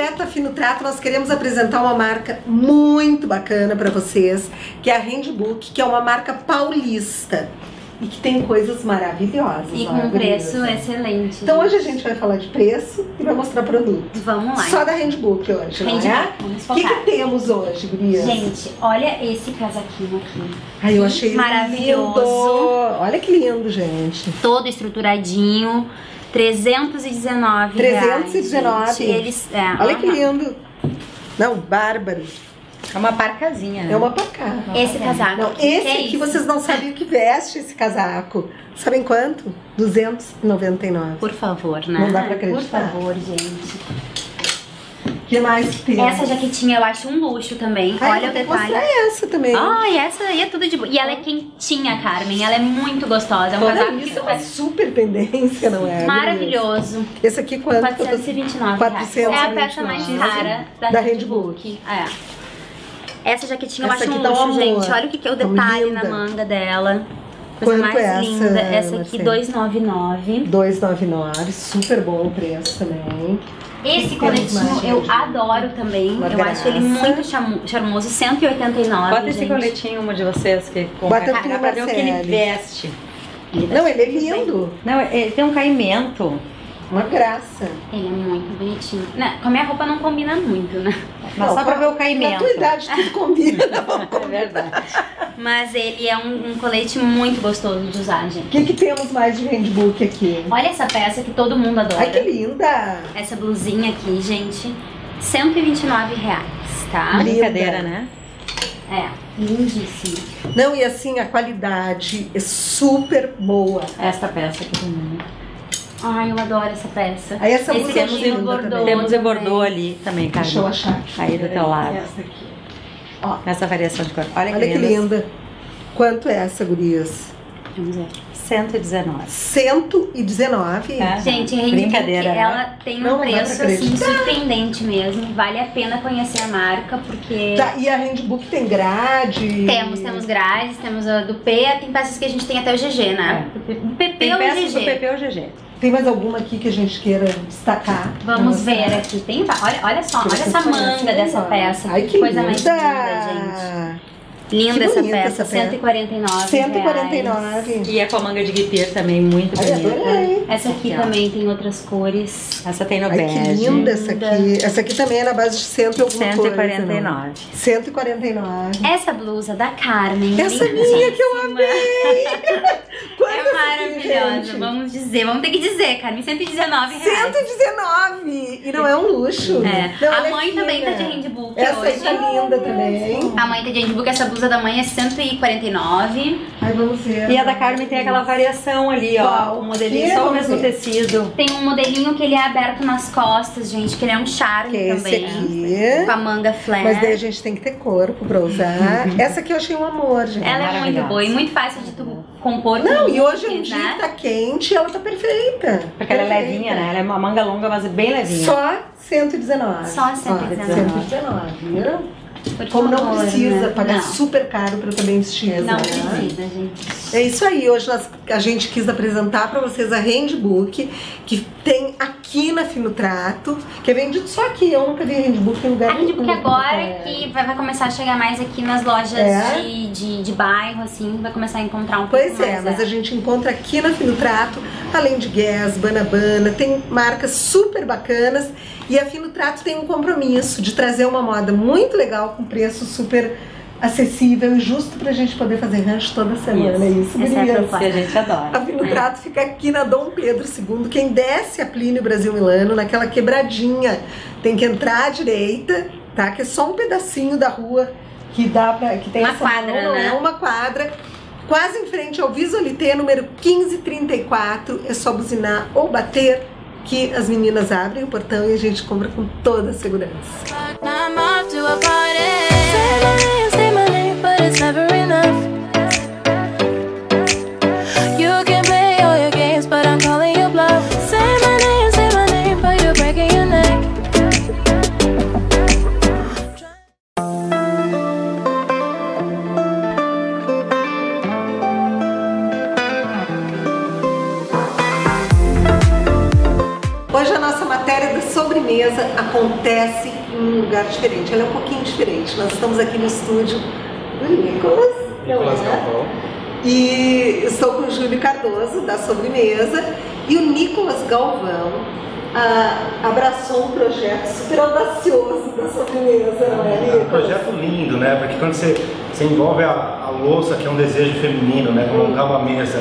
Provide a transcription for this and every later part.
direto da Fino Trato, nós queremos apresentar uma marca muito bacana para vocês, que é a Handbook, que é uma marca paulista e que tem coisas maravilhosas. E com um preço excelente. Então hoje a gente vai falar de preço e vai mostrar produto. Vamos lá. Só da Handbook hoje, não é? Vamos focar. O que temos hoje, gurias? Gente, olha esse casaquinho aqui. Ai, eu achei maravilhoso. Lindo. Olha que lindo, gente. Todo estruturadinho. 319 319. Eles, olha que lindo. Não, bárbaro. É uma parcazinha, né? É uma parca. Esse casaco. Não, esse aqui vocês não sabem o que veste esse casaco. Sabem quanto? 299. Por favor, né? Não dá pra acreditar. Por favor, gente. O que mais tem? Essa jaquetinha eu acho um luxo também. Olha o detalhe. Essa também. Ai, essa aí é tudo de boa. E ela é quentinha, Carmen. Ela é muito gostosa. É um casaco isso, que é super tendência, não é? Maravilhoso. Esse aqui quanto? 429 reais. É a peça mais cara da Handbook. Essa jaquetinha eu acho um luxo, gente. Olha o que é o detalhe na manga dela. Coisa mais é linda. Essa aqui, 299. 299, super bom o preço também. Esse coletinho eu adoro também. Eu acho ele muito charmoso. 189. Bota esse coletinho, uma de vocês que compra. Bota aqui pra ver o que ele veste. Não, ele é lindo. Não, ele tem um caimento. Uma graça. Ele é muito bonitinho. Não, com a minha roupa não combina muito, né? Mas só pra ver o caimento. Na tua idade tudo combina. É verdade. Mas ele é um colete muito gostoso de usar, gente. O que temos mais de Handbook aqui? Olha essa peça que todo mundo adora. Ai, que linda! Essa blusinha aqui, gente. 129 reais, tá? Brincadeira, né? É, lindíssima. Não, e assim, a qualidade é super boa. Esta peça aqui também. Ai, eu adoro essa peça. Aí essa esse temos em bordô. Temos em bordô ali também, cara. Deixa eu achar. Aí do teu lado. Essa aqui. Ó, essa variação de cor. Olha que linda. Quanto é essa, gurias? Vamos ver. 119. 119? É. Gente, a Handbook, ela tem um preço assim surpreendente mesmo. Vale a pena conhecer a marca, porque... Tá, e a Handbook tem grade? Temos grades, temos a do P, tem peças que a gente tem até o GG, né? Do PP ou peças GG. do PP ou GG. Tem mais alguma aqui que a gente queira destacar? Vamos ver aqui. Tem, olha só, olha essa manga dessa peça. Ai, que coisa mais linda, gente. Linda essa peça, 149 149. E é com a manga de guipir também, muito bonita. Essa aqui também tem outras cores. Essa tem no bege. Ai, que linda essa aqui. Essa aqui também é na base de 149. 149. Essa blusa da Carmen. Essa minha que eu amei. É maravilhosa, vamos ter que dizer, Carmen, 119 reais. 119! E não é um luxo. Não, a mãe também tá de Handbook essa hoje. Essa é linda também. A mãe tá de Handbook, essa blusa da mãe é 149. Ai, vamos ver. E a da Carmen tem aquela variação ali, ó. O modelinho só o mesmo tecido. Tem um modelinho que ele é aberto nas costas, gente, que ele é um charme também. Aqui. Com a manga flare. Mas daí a gente tem que ter corpo pra usar. Essa aqui eu achei um amor, gente. Ela é muito boa e muito fácil de tu compor. Não, e hoje é um dia que tá quente e ela tá perfeita. Porque ela é levinha, né? Ela é uma manga longa, mas bem levinha. Só 119. Só 119. 119, viu? Como não precisa pagar super caro pra também vestir. Não precisa, gente. É isso aí, hoje a gente quis apresentar pra vocês a Handbook, que tem aqui na Fino Trato, que é vendido só aqui. Eu nunca vi Handbook em lugar nenhum. A Handbook agora que vai começar a chegar mais aqui nas lojas de bairro, assim, vai começar a encontrar um pouco mais. Pois é, mas a gente encontra aqui na Fino Trato, além de Guess, Banabana, tem marcas super bacanas. E a Fino Trato tem um compromisso de trazer uma moda muito legal, com preço super acessível e justo pra gente poder fazer rancho toda semana. É isso, que a gente adora. A Fino Trato fica aqui na Dom Pedro II. Quem desce a Plínio Brasil Milano, naquela quebradinha, tem que entrar à direita, tá? Que é só um pedacinho da rua que dá pra... que tem uma essa quadra, mão, né? É uma quadra. Quase em frente ao Visolité, número 1534. É só buzinar ou bater, que as meninas abrem o portão e a gente compra com toda a segurança. Hoje a nossa matéria da sobremesa sobremesa acontece em um lugar diferente. Ela é um pouquinho diferente. Nós estamos aqui no estúdio do Nicolas Galvão. E estou com o Júlio Cardoso, da sobremesa. E o Nicolas Galvão abraçou um projeto super audacioso da sobremesa, não é, Nicolas? É um projeto lindo, né? Porque quando você envolve a louça, que é um desejo feminino, né? Montar uma mesa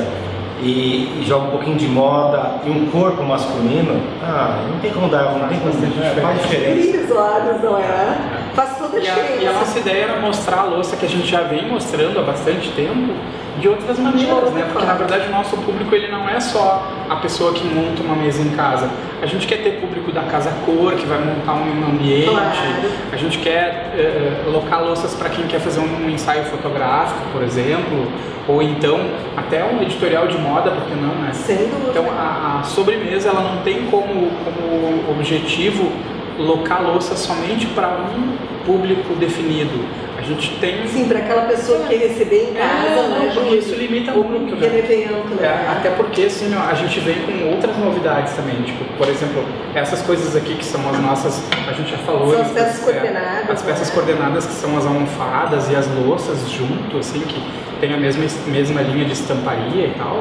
e joga um pouquinho de moda e um corpo masculino, não tem como dar, não tem como faz diferença. Brilha os olhos, não é? Faz toda a diferença. E a nossa ideia era mostrar a louça que a gente já vem mostrando há bastante tempo de outras maneiras, né? Porque na verdade o nosso público ele não é só a pessoa que monta uma mesa em casa. A gente quer ter público da casa cor, que vai montar um ambiente. Claro. A gente quer alocar louças para quem quer fazer um ensaio fotográfico, por exemplo, ou então até um editorial de moda, porque não, né? Sem dúvida. Então a sobremesa ela não tem como objetivo locar louça somente para um público definido. A gente tem... Sim, para aquela pessoa que quer receber em casa, né? Porque isso limita muito, né? Evento, né? Até porque, assim, a gente vem com outras novidades também, tipo, por exemplo, essas coisas aqui que são as nossas, a gente já falou... São as peças coordenadas. As peças coordenadas que são as almofadas e as louças junto, assim, que tem a mesma linha de estamparia e tal.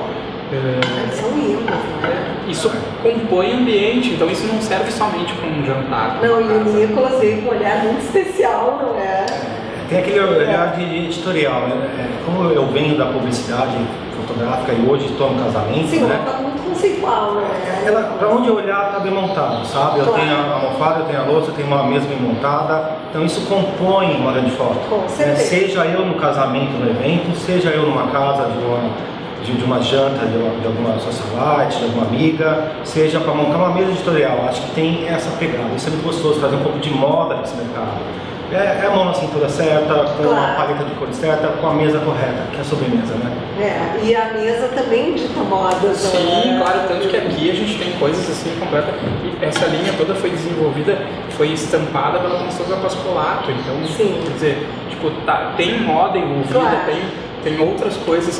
São lindas, né? Isso compõe o ambiente, então isso não serve somente para um jantar. Não, e o Nicolas veio com um olhar muito especial, não é? Tem aquele olhar de editorial, né? Como eu venho da publicidade fotográfica e hoje estou no casamento, sim, né? Tá muito conceitual, né? Para onde eu olhar está bem montado, sabe? Eu tenho a almofada, eu tenho a louça, eu tenho uma mesa bem montada, então isso compõe uma grande foto. Com certeza. Seja eu no casamento, no evento, seja eu numa casa de uma janta, de alguma socialite, de alguma amiga, seja para montar uma mesa editorial. Acho que tem essa pegada. Isso é muito gostoso, trazer um pouco de moda nesse mercado. É a mão na cintura certa, com a paleta de cores certa, com a mesa correta, que é a sobremesa, né? E a mesa também dita moda. Sim, claro, tanto que aqui a gente tem coisas assim completas. E essa linha toda foi desenvolvida, foi estampada pela Constanza Pascolato. Então, sim. Quer dizer, tipo, tem moda envolvida, claro. Tem outras coisas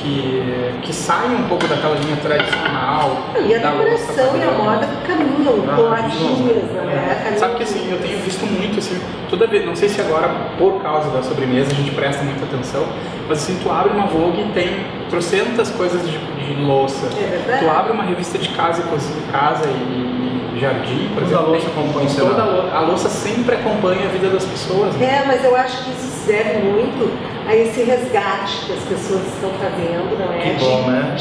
que saem um pouco daquela linha tradicional. E a decoração e a moda caminham coladinhas, né? Sabe que assim, eu tenho visto muito assim, toda vez, não sei se agora por causa da sobremesa a gente presta muita atenção, mas assim, tu abre uma Vogue e tem trocentas coisas de louça. É verdade. Tu abre uma revista de casa e cozinha, casa e jardim, por exemplo, a louça acompanha a louça sempre acompanha a vida das pessoas. Né? Mas eu acho que isso se deve muito a esse resgate que as pessoas estão fazendo, não é? Que bom, né?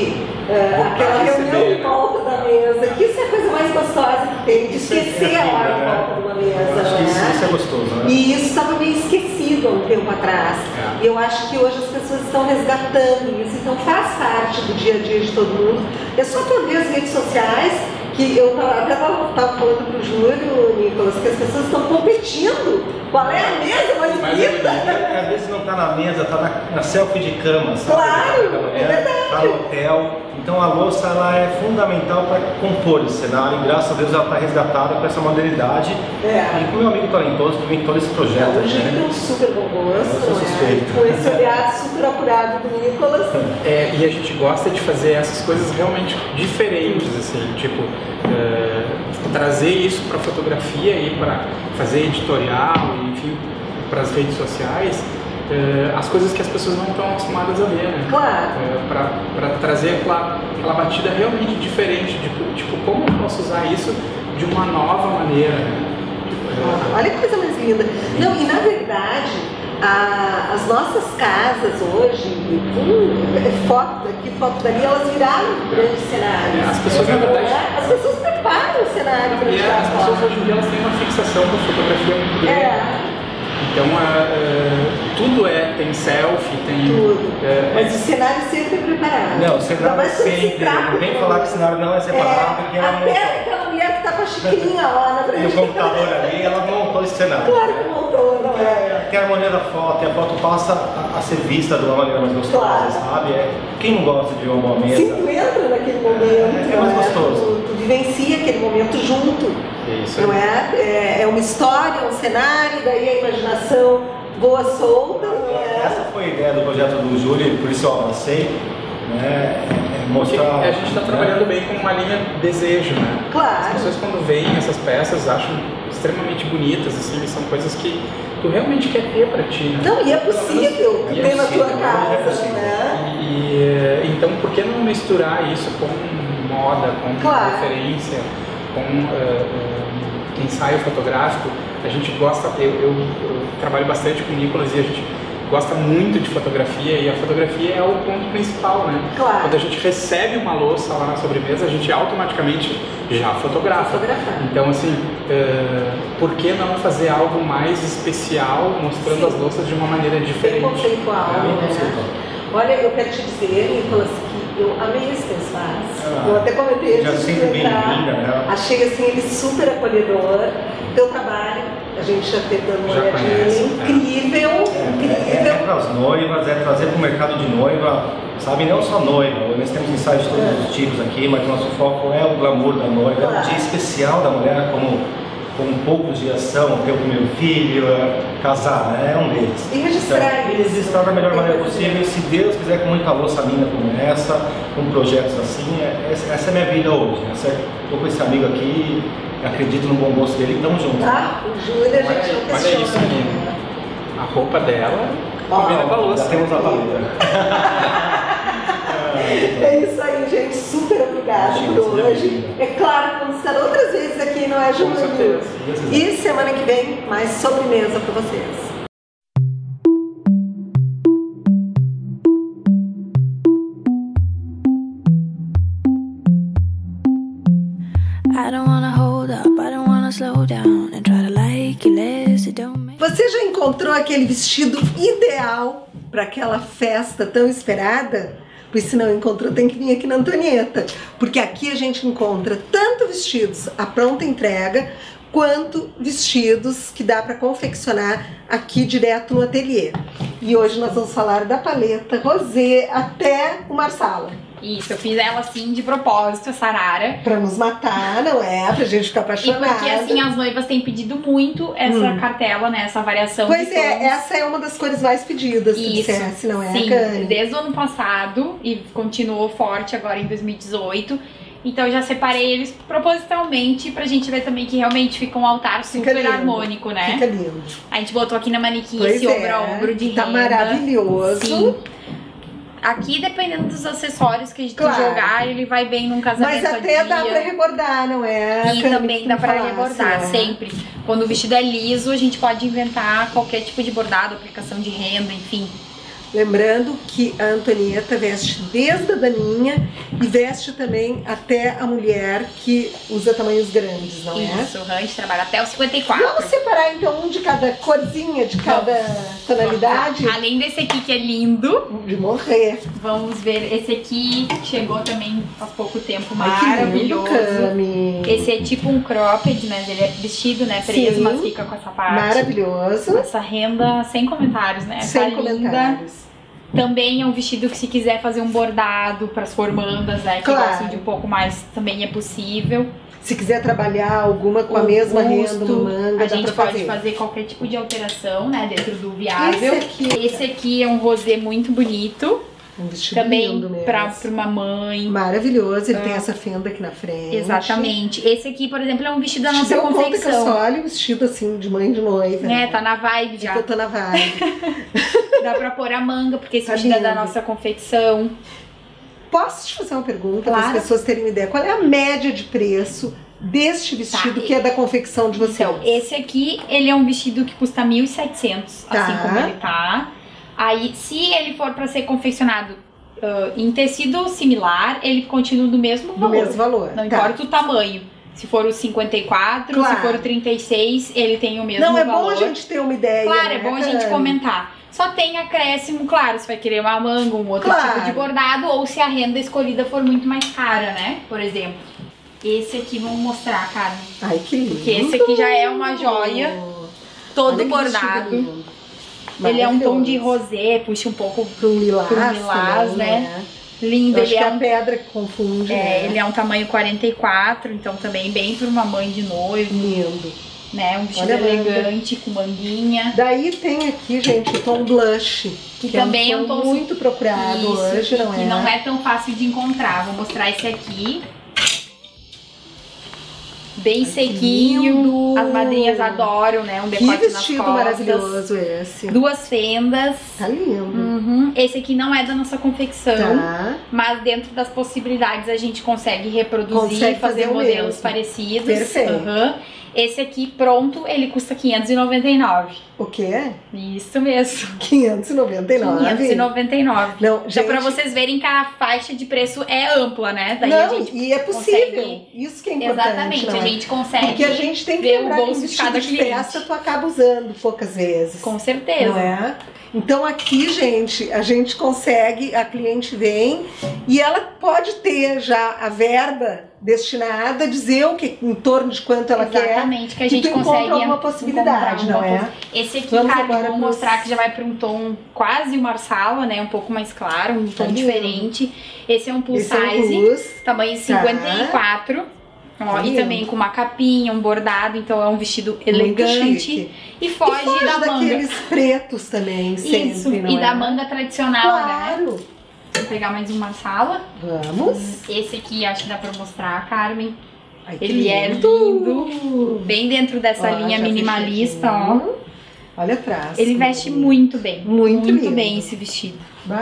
Aquela reunião em volta da mesa, que isso é a coisa mais gostosa que tem, de esquecer a hora em volta de uma mesa, acho que né? isso é gostoso, né? E isso estava meio esquecido há um tempo atrás. E eu acho que hoje as pessoas estão resgatando isso, então faz parte do dia a dia de todo mundo. É só tu ver as redes sociais, que eu até estava falando pro Júlio, Nicolas, que as pessoas estão competindo. Qual é a mesa mais bonita? Às vezes não está na mesa, está na selfie de cama, sabe? Claro, é verdade. Está no hotel. Então a louça ela é fundamental para compor esse cenário. E graças a Deus ela está resgatada com essa modernidade. E com o meu amigo talentoso que vem todo esse projeto. Hoje ele tem um super bom gosto, eu sou suspeito. Com esse olhar super apurado do Nicolas. E a gente gosta de fazer essas coisas realmente diferentes, assim, tipo, trazer isso para fotografia e para fazer editorial, enfim, para as redes sociais, as coisas que as pessoas não estão acostumadas a ver, né? Claro. Para trazer aquela batida realmente diferente, tipo, como eu posso usar isso de uma nova maneira, né? Olha que coisa mais linda. Não, e na verdade, as nossas casas hoje, foto dali, elas viraram um grande cenário. As pessoas, na verdade, as pessoas preparam o cenário para tirar as pessoas hoje em dia elas têm uma fixação com fotografia muito grande. Então, tudo tem selfie, tem... Tudo. Mas o cenário sempre é preparado. Não, o cenário sempre... Não vem falar que o cenário não é separado, porque ela até aquela mulher que tá com a xicrinha lá na frente. E o computador ali, ela montou esse cenário. Claro que montou, não é? Tem a harmonia da foto, e a foto passa a ser vista de uma maneira mais gostosa, claro. Sabe? Quem não gosta de uma boa mesa? Sim, tu entra naquele momento. É mais gostoso. Tu vivencia aquele momento junto. Isso. Não é? É uma história, um cenário, daí a imaginação voa solta. Essa foi a ideia do projeto do Júlio, por isso eu abracei. né? Mostrar... A gente está trabalhando bem com uma linha desejo, né? Claro. As pessoas quando veem essas peças acham extremamente bonitas, assim, são coisas que tu realmente quer ter para ti, né? Não, e é possível ter na tua casa, né? Então, por que não misturar isso com moda, com referência, com ensaio fotográfico? A gente gosta, eu trabalho bastante com o Nicolas e a gente gosta muito de fotografia e a fotografia é o ponto principal, né? Claro. Quando a gente recebe uma louça lá na sobremesa, a gente automaticamente já fotografa. Então, assim, por que não fazer algo mais especial, mostrando as louças de uma maneira diferente? Conceitual, né? Olha, eu quero te dizer, Nicolas, que eu amei esse teu espaço. Eu até comentei antes de entrar. Né? Achei assim, ele super acolhedor. Teu trabalho, a gente já teve dando uma olhadinha, incrível, incrível. É para as noivas, é trazer para o mercado de noiva, sabe, não só noiva, nós temos ensaios de todos os tipos aqui, mas o nosso foco é o glamour da noiva, é um dia especial da mulher, como poucos dias são, ter o primeiro filho, casar, né? É um deles. E registrar então, registrar da melhor maneira possível, e se Deus quiser, com muita louça linda como essa, com projetos assim, essa é a minha vida hoje, né? Estou com esse amigo aqui, acredito no bom gosto dele, estamos juntos. Ah, o Júlio, a gente não questiona. Olha isso, menina. A roupa dela combina com a louça. Já temos a paleta. É isso aí, gente. Super obrigada por hoje. É claro, vamos estar outras vezes aqui, não é, Júlio? Com certeza. E semana que vem, mais sobremesa para vocês. Você já encontrou aquele vestido ideal para aquela festa tão esperada? Pois se não encontrou, tem que vir aqui na Antonieta, porque aqui a gente encontra tanto vestidos à pronta entrega, quanto vestidos que dá para confeccionar aqui direto no ateliê. E hoje nós vamos falar da paleta rosé até o marsala. Isso, eu fiz ela assim de propósito, essa arara. Pra nos matar, não é? Pra gente ficar apaixonada. E porque assim, as noivas têm pedido muito essa cartela, né? Essa variação. Pois é, essa é uma das cores mais pedidas, se dissesse, não é? Sim, desde o ano passado e continuou forte agora em 2018. Então eu já separei eles propositalmente pra gente ver também que realmente fica um altar super harmônico, né? Fica lindo. A gente botou aqui na manequim esse ombro a ombro de renda. Tá maravilhoso. Sim. Aqui, dependendo dos acessórios que a gente jogar, ele vai bem num casamento. Mas até dá pra rebordar, não é? E também dá pra rebordar, sempre. Quando o vestido é liso, a gente pode inventar qualquer tipo de bordado, aplicação de renda, enfim. Lembrando que a Antonieta veste desde a daminha e veste também até a mulher que usa tamanhos grandes, não é? Isso, a gente trabalha até os 54. Vamos separar então um de cada corzinha, de cada tonalidade? Além desse aqui que é lindo. De morrer. Vamos ver, esse aqui chegou também faz pouco tempo, maravilhoso. Esse é tipo um cropped, né? Ele é vestido, né? Preso, mas fica com essa parte. Maravilhoso. Essa renda sem comentários, né? Sem comentários. Também é um vestido que se quiser fazer um bordado para as formandas, né, que gostam de um pouco mais, também é possível. Se quiser trabalhar alguma com a mesma renda no manga, a gente pode fazer qualquer tipo de alteração, né, dentro do viável. Esse aqui é um rosé muito bonito. Um vestido também lindo mesmo. Pra uma mãe. Maravilhoso, ele tem essa fenda aqui na frente. Exatamente. Esse aqui, por exemplo, é um vestido da nossa confecção. Conta que eu só olho o vestido assim, de mãe de noiva. É, tá na vibe já. Eu tô na vibe. Dá pra pôr a manga, porque esse vestido é da nossa confecção. Posso te fazer uma pergunta para as pessoas terem uma ideia? Qual é a média de preço deste vestido que é da confecção de vocês? Então, esse aqui, ele é um vestido que custa 1.700, assim como ele tá. Aí, se ele for para ser confeccionado em tecido similar, ele continua do mesmo valor. Do mesmo valor. Não importa o tamanho. Se for o 54, se for o 36, ele tem o mesmo valor. Não, é bom a gente ter uma ideia. Claro, é bom a gente comentar. Só tem acréscimo, claro, se vai querer uma manga, um outro tipo de bordado, ou se a renda escolhida for muito mais cara, né? Por exemplo. Esse aqui vamos mostrar, Carmen. Ai, que lindo. Porque esse aqui já é uma joia, todo bordado. Ele é um tom de rosé, puxa um pouco pro lilás também, né? Lindo. Acho que é a pedra que confunde. Ele é um tamanho 44, então também bem para uma mãe de noivo. Lindo. né? Um vestido elegante, com manguinha. Daí tem aqui, gente, o tom blush. Que também é um tom muito procurado hoje, não é? Que não é tão fácil de encontrar. Vou mostrar esse aqui. Bem sequinho. Lindo. As madrinhas adoram, né? Um decote nas costas. Que vestido maravilhoso esse. 2 fendas. Tá lindo. Uhum. Esse aqui não é da nossa confecção. Tá. Mas dentro das possibilidades a gente consegue reproduzir e fazer modelos parecidos. Perfeito. Uhum. Esse aqui pronto, ele custa R$599. O quê? Isso mesmo. R$599. R$599. Não, gente... Então, pra vocês verem que a faixa de preço é ampla, né? Daí não, a gente e é possível. Consegue... Isso que é importante. Exatamente, não é? A gente consegue. Porque a gente tem que ver lembrar o bolso que de cada cliente. festa tu acaba usando poucas vezes. Com certeza. Não é? Então aqui, gente, a gente consegue, a cliente vem e ela pode ter já a verba destinada, dizer o que, em torno de quanto ela quer. Exatamente, que a gente consegue alguma possibilidade, não é? Esse aqui, cara, vou mostrar que já vai para um tom quase marsala, né? Um pouco mais claro, um tom diferente. Esse é um plus size, tamanho 54. Ó, e também com uma capinha, um bordado, então é um vestido elegante e foge da manga. Daqueles pretos também, sempre, isso, e da manga tradicional, claro. Né? Vou pegar mais uma marsala. Vamos. Esse aqui acho que dá pra mostrar, Carmen. Ai, ele é lindo, bem dentro dessa linha minimalista, ó. Olha atrás. Ele veste muito bem, muito bem esse vestido.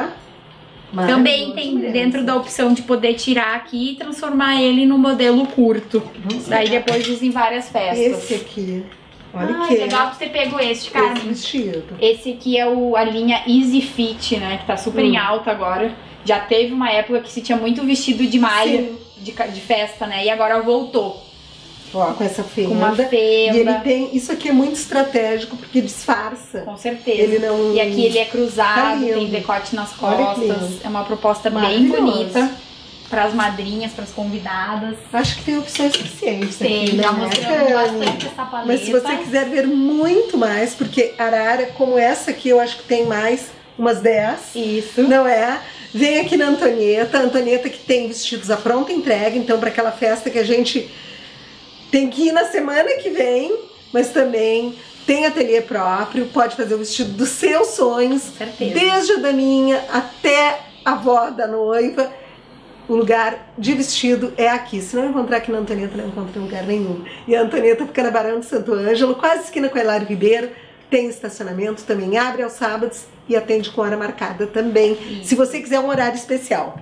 Também tem dentro da opção de poder tirar aqui e transformar ele num modelo curto. Daí depois usa em várias festas. Esse aqui. Olha que legal que você pegou esse, cara. Esse vestido. Esse aqui é a linha Easy Fit, né? Que tá super em alta agora. Já teve uma época que se tinha muito vestido de malha de festa, né? E agora voltou. Ó, com essa fenda. Com uma fenda. E ele tem... Isso aqui é muito estratégico, porque disfarça. Com certeza. Ele não... E aqui ele é cruzado, tem decote nas costas. É uma proposta bem bonita. Para as madrinhas, para as convidadas. Acho que tem opções suficientes. Tem, já mostramos bastante essa paleta. Mas se você quiser ver muito mais, porque arara como essa aqui, eu acho que tem mais umas 10. Isso. Não é? Vem aqui na Antonieta. A Antonieta que tem vestidos à pronta entrega. Então, para aquela festa que a gente tem que ir na semana que vem, mas também tem ateliê próprio, pode fazer o vestido dos seus sonhos. Com certeza. Desde a daminha até a avó da noiva. O lugar de vestido é aqui. Se não encontrar aqui na Antonieta, não encontra em lugar nenhum. E a Antonieta fica na Barão de Santo Ângelo, quase esquina com a Hilário Ribeiro. Tem estacionamento, também abre aos sábados e atende com hora marcada também, se você quiser um horário especial.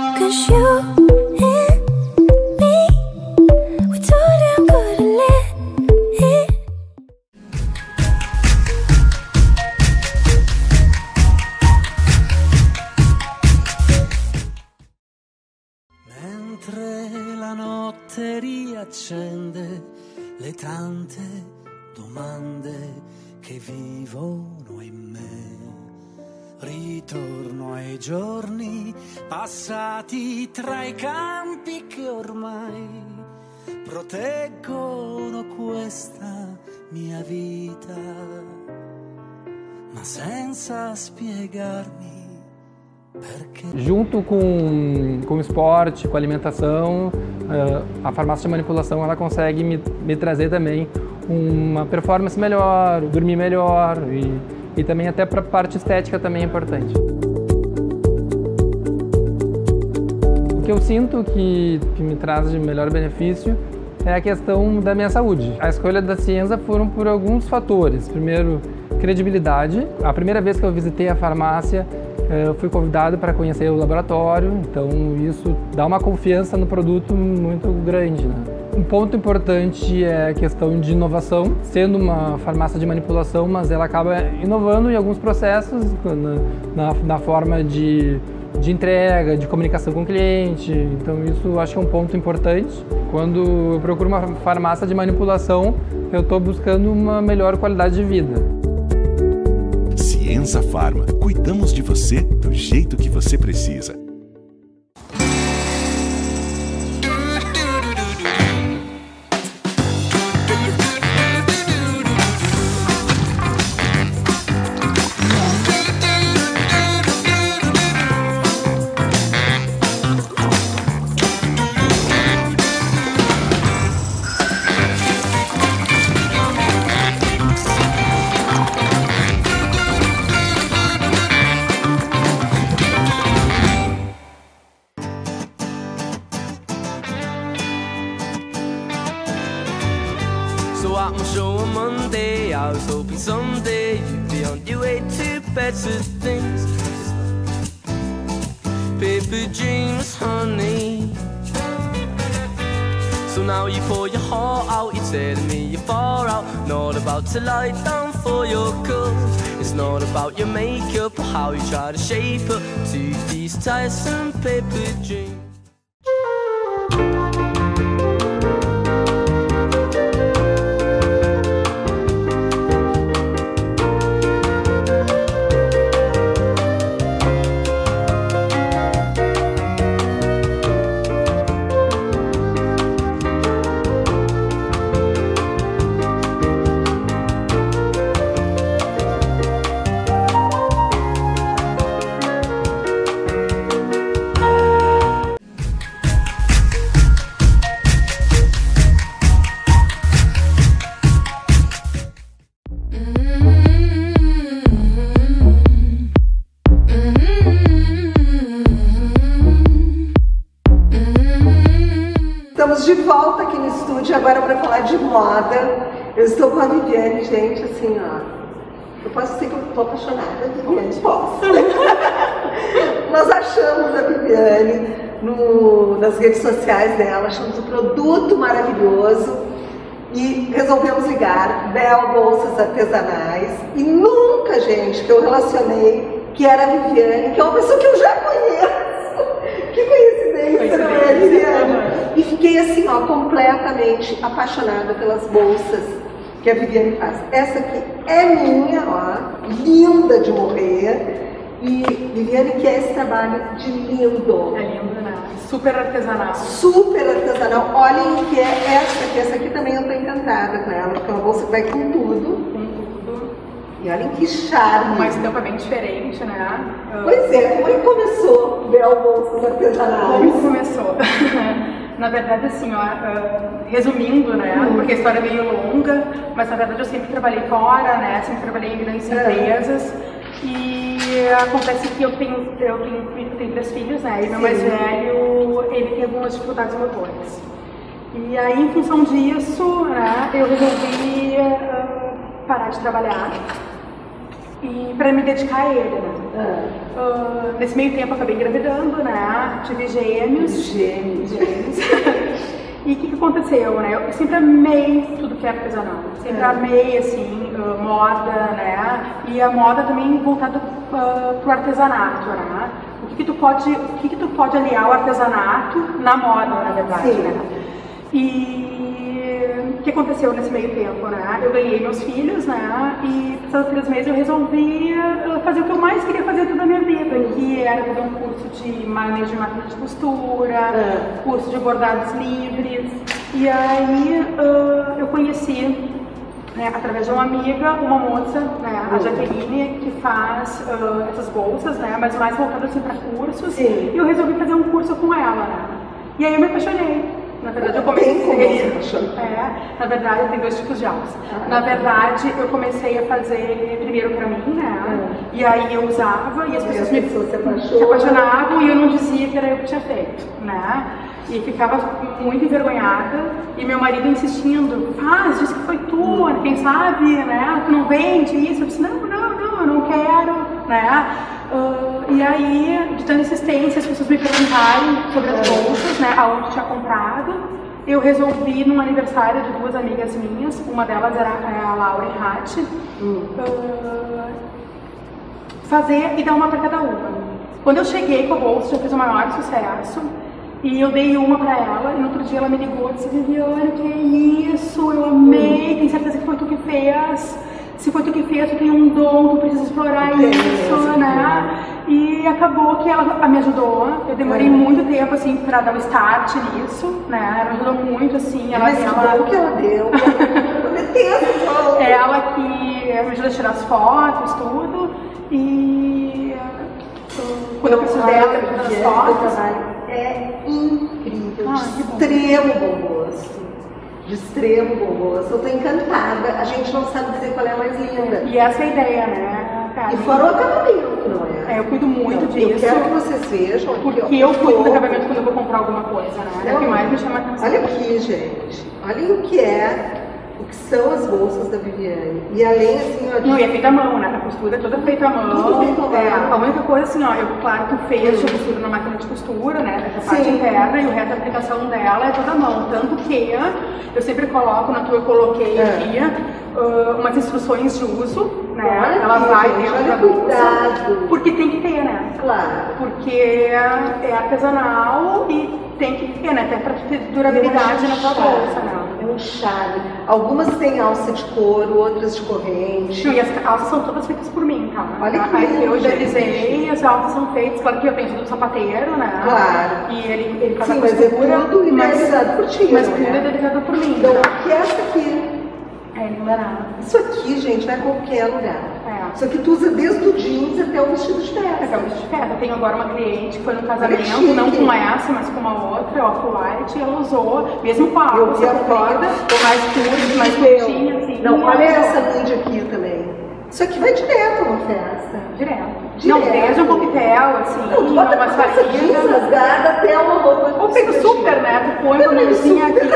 Accende le tante domande che vivono in me. Ritorno ai giorni passati tra i campi che ormai proteggono questa mia vita, ma senza spiegarmi. Junto com o esporte, com a alimentação, a farmácia de manipulação ela consegue me trazer também uma performance melhor, dormir melhor e também até para a parte estética também é importante. O que eu sinto que me traz de melhor benefício é a questão da minha saúde. A escolha da Cienza foram por alguns fatores. Primeiro, credibilidade. A primeira vez que eu visitei a farmácia, eu fui convidado para conhecer o laboratório, então isso dá uma confiança no produto muito grande, né? Um ponto importante é a questão de inovação, sendo uma farmácia de manipulação, mas ela acaba inovando em alguns processos, na forma de entrega, de comunicação com o cliente, então isso eu acho que é um ponto importante. Quando eu procuro uma farmácia de manipulação, eu estou buscando uma melhor qualidade de vida. Cienza Pharma. Cuidamos de você do jeito que você precisa. was hoping someday you'd be on your way to better things. Paper dreams, honey. So now you pour your heart out, you're telling me you're far out. Not about to lie down for your cause. It's not about your makeup or how you try to shape up to these tiresome paper dreams. De volta aqui no estúdio agora para falar de moda. Eu estou com a Viviane, gente, assim, ó. Eu posso dizer que eu estou apaixonada, Viviane, posso. Nós achamos a Viviane nas redes sociais dela, achamos o produto maravilhoso e resolvemos ligar. Bel Bolsas Artesanais. E nunca, gente, que eu relacionei que era a Viviane, que é uma pessoa que eu já conheço. Que coincidência, não é, Viviane? E fiquei assim, ó, completamente apaixonada pelas bolsas que a Viviane faz. Essa aqui é minha, ó, linda de morrer. E Viviane, que é esse trabalho de lindo. É lindo, né? Super artesanal. Super artesanal. Olhem o que é essa aqui. Essa aqui também eu tô encantada com ela, porque é uma bolsa que vai com tudo. Com tudo. E olhem que charme. Uma estampa bem diferente, né? Pois é, como é que começou Bel Bolsas Artesanais? Como começou? Na verdade, assim, ó, resumindo, né, porque a história é meio longa, mas na verdade eu sempre trabalhei fora, né, sempre trabalhei em grandes empresas, e acontece que eu tenho 3 filhos, né, e meu mais velho, ele tem algumas dificuldades motores. E aí, em função disso, né, eu resolvi parar de trabalhar e para me dedicar a ele, né. Nesse meio tempo eu acabei engravidando, né, tive gêmeos. E o que aconteceu, né, eu sempre amei tudo que é artesanal, sempre amei, assim, moda, né, e a moda também voltada pro artesanato, né. O que tu pode aliar o artesanato na moda, na verdade, né. E o que aconteceu nesse meio tempo, né? Eu ganhei meus filhos, né? E passados 3 meses eu resolvi fazer o que eu mais queria fazer toda a minha vida, que era fazer um curso de manejo de máquina de costura, curso de bordados livres. E aí eu conheci, né, através de uma amiga, uma moça, né, a Jaqueline, que faz essas bolsas, né? Mas mais voltada assim para cursos. Sim. E eu resolvi fazer um curso com ela, né? E aí eu me apaixonei. Na verdade, eu comecei. Na verdade, tem 2 tipos de alça. Na verdade, eu comecei a fazer primeiro pra mim, né? E aí eu usava e as pessoas se apaixonavam e eu não dizia que era eu que tinha feito, né? E ficava muito envergonhada e meu marido insistindo, diz que foi tu, quem sabe, né? Tu não vende isso? Eu disse, não, eu não quero, né? E aí, de tanta insistência, as pessoas me perguntaram sobre as bolsas, né, aonde tinha comprado. Eu resolvi, num aniversário de 2 amigas minhas, uma delas era a Laura e Hatch, fazer e dar uma para cada uma. Quando eu cheguei com a bolsa, já fez o maior sucesso. E eu dei uma pra ela, e no outro dia ela me ligou e disse, Viviane, que é isso? Eu amei, tenho certeza que foi tu que fez. Se foi tu que fez, tu tem um dom, tu precisa explorar isso, né? E acabou que ela me ajudou. Eu demorei muito tempo, assim, pra dar um start nisso, né? Ela me ajudou muito, assim. Mas que bom que ela deu. Ela que me ajudou a tirar as fotos, tudo. E quando eu preciso dela, eu ajudo as fotos. É incrível, de extremo bom gosto. De extremo bom gosto. Eu tô encantada. A gente não sabe dizer qual é a mais linda. E essa é a ideia, né, cara? E fora o acabamento, não é? Eu cuido muito disso. Eu quero que vocês vejam. Porque eu cuido do acabamento quando eu vou comprar alguma coisa, né? É o que mais me chama a atenção. Olha aqui, gente. Olhem o que que são as bolsas da Viviane. E além, assim, ó... Não, e é feita à mão, né? A costura é toda feita à mão. Tudo feito à mão. A única coisa, assim, ó, claro que tu fez a costura na máquina de costura, né? Dessa parte interna, e o resto da aplicação dela é toda à mão. Tanto que eu sempre coloco, na tua eu coloquei aqui, umas instruções de uso, né? Ela vai dentro da bolsa. Porque tem que ter, né? Claro. Porque é artesanal e tem que ter, né? Até pra ter durabilidade na tua bolsa, né? É um charme. Algumas têm alça de couro, outras de corrente. E as alças são todas feitas por mim, tá? Olha que lindo. Eu idealizei, as alças são feitas, claro que eu tenho do sapateiro, né? Claro. E ele faz a costura. Mas é tudo idealizado por ti, mas tudo é idealizado por mim. Então, que é essa aqui? Não é nada. Isso aqui, gente, vai a qualquer lugar. Isso aqui tu usa desde o jeans até o vestido de festa. Até o vestido de festa. Eu tenho agora uma cliente que foi no casamento, não com essa, mas com uma outra, off-white, e ela usou, mesmo com a alça comprida, mais curta, mais curtinha, assim. Não, olha essa nude aqui também. Isso aqui vai direto a uma festa. Direto. Não, desde um coquetel, assim, umas fatias rasgada até uma roupa. Ou feito super, né? Tu põe uma mãozinha aqui.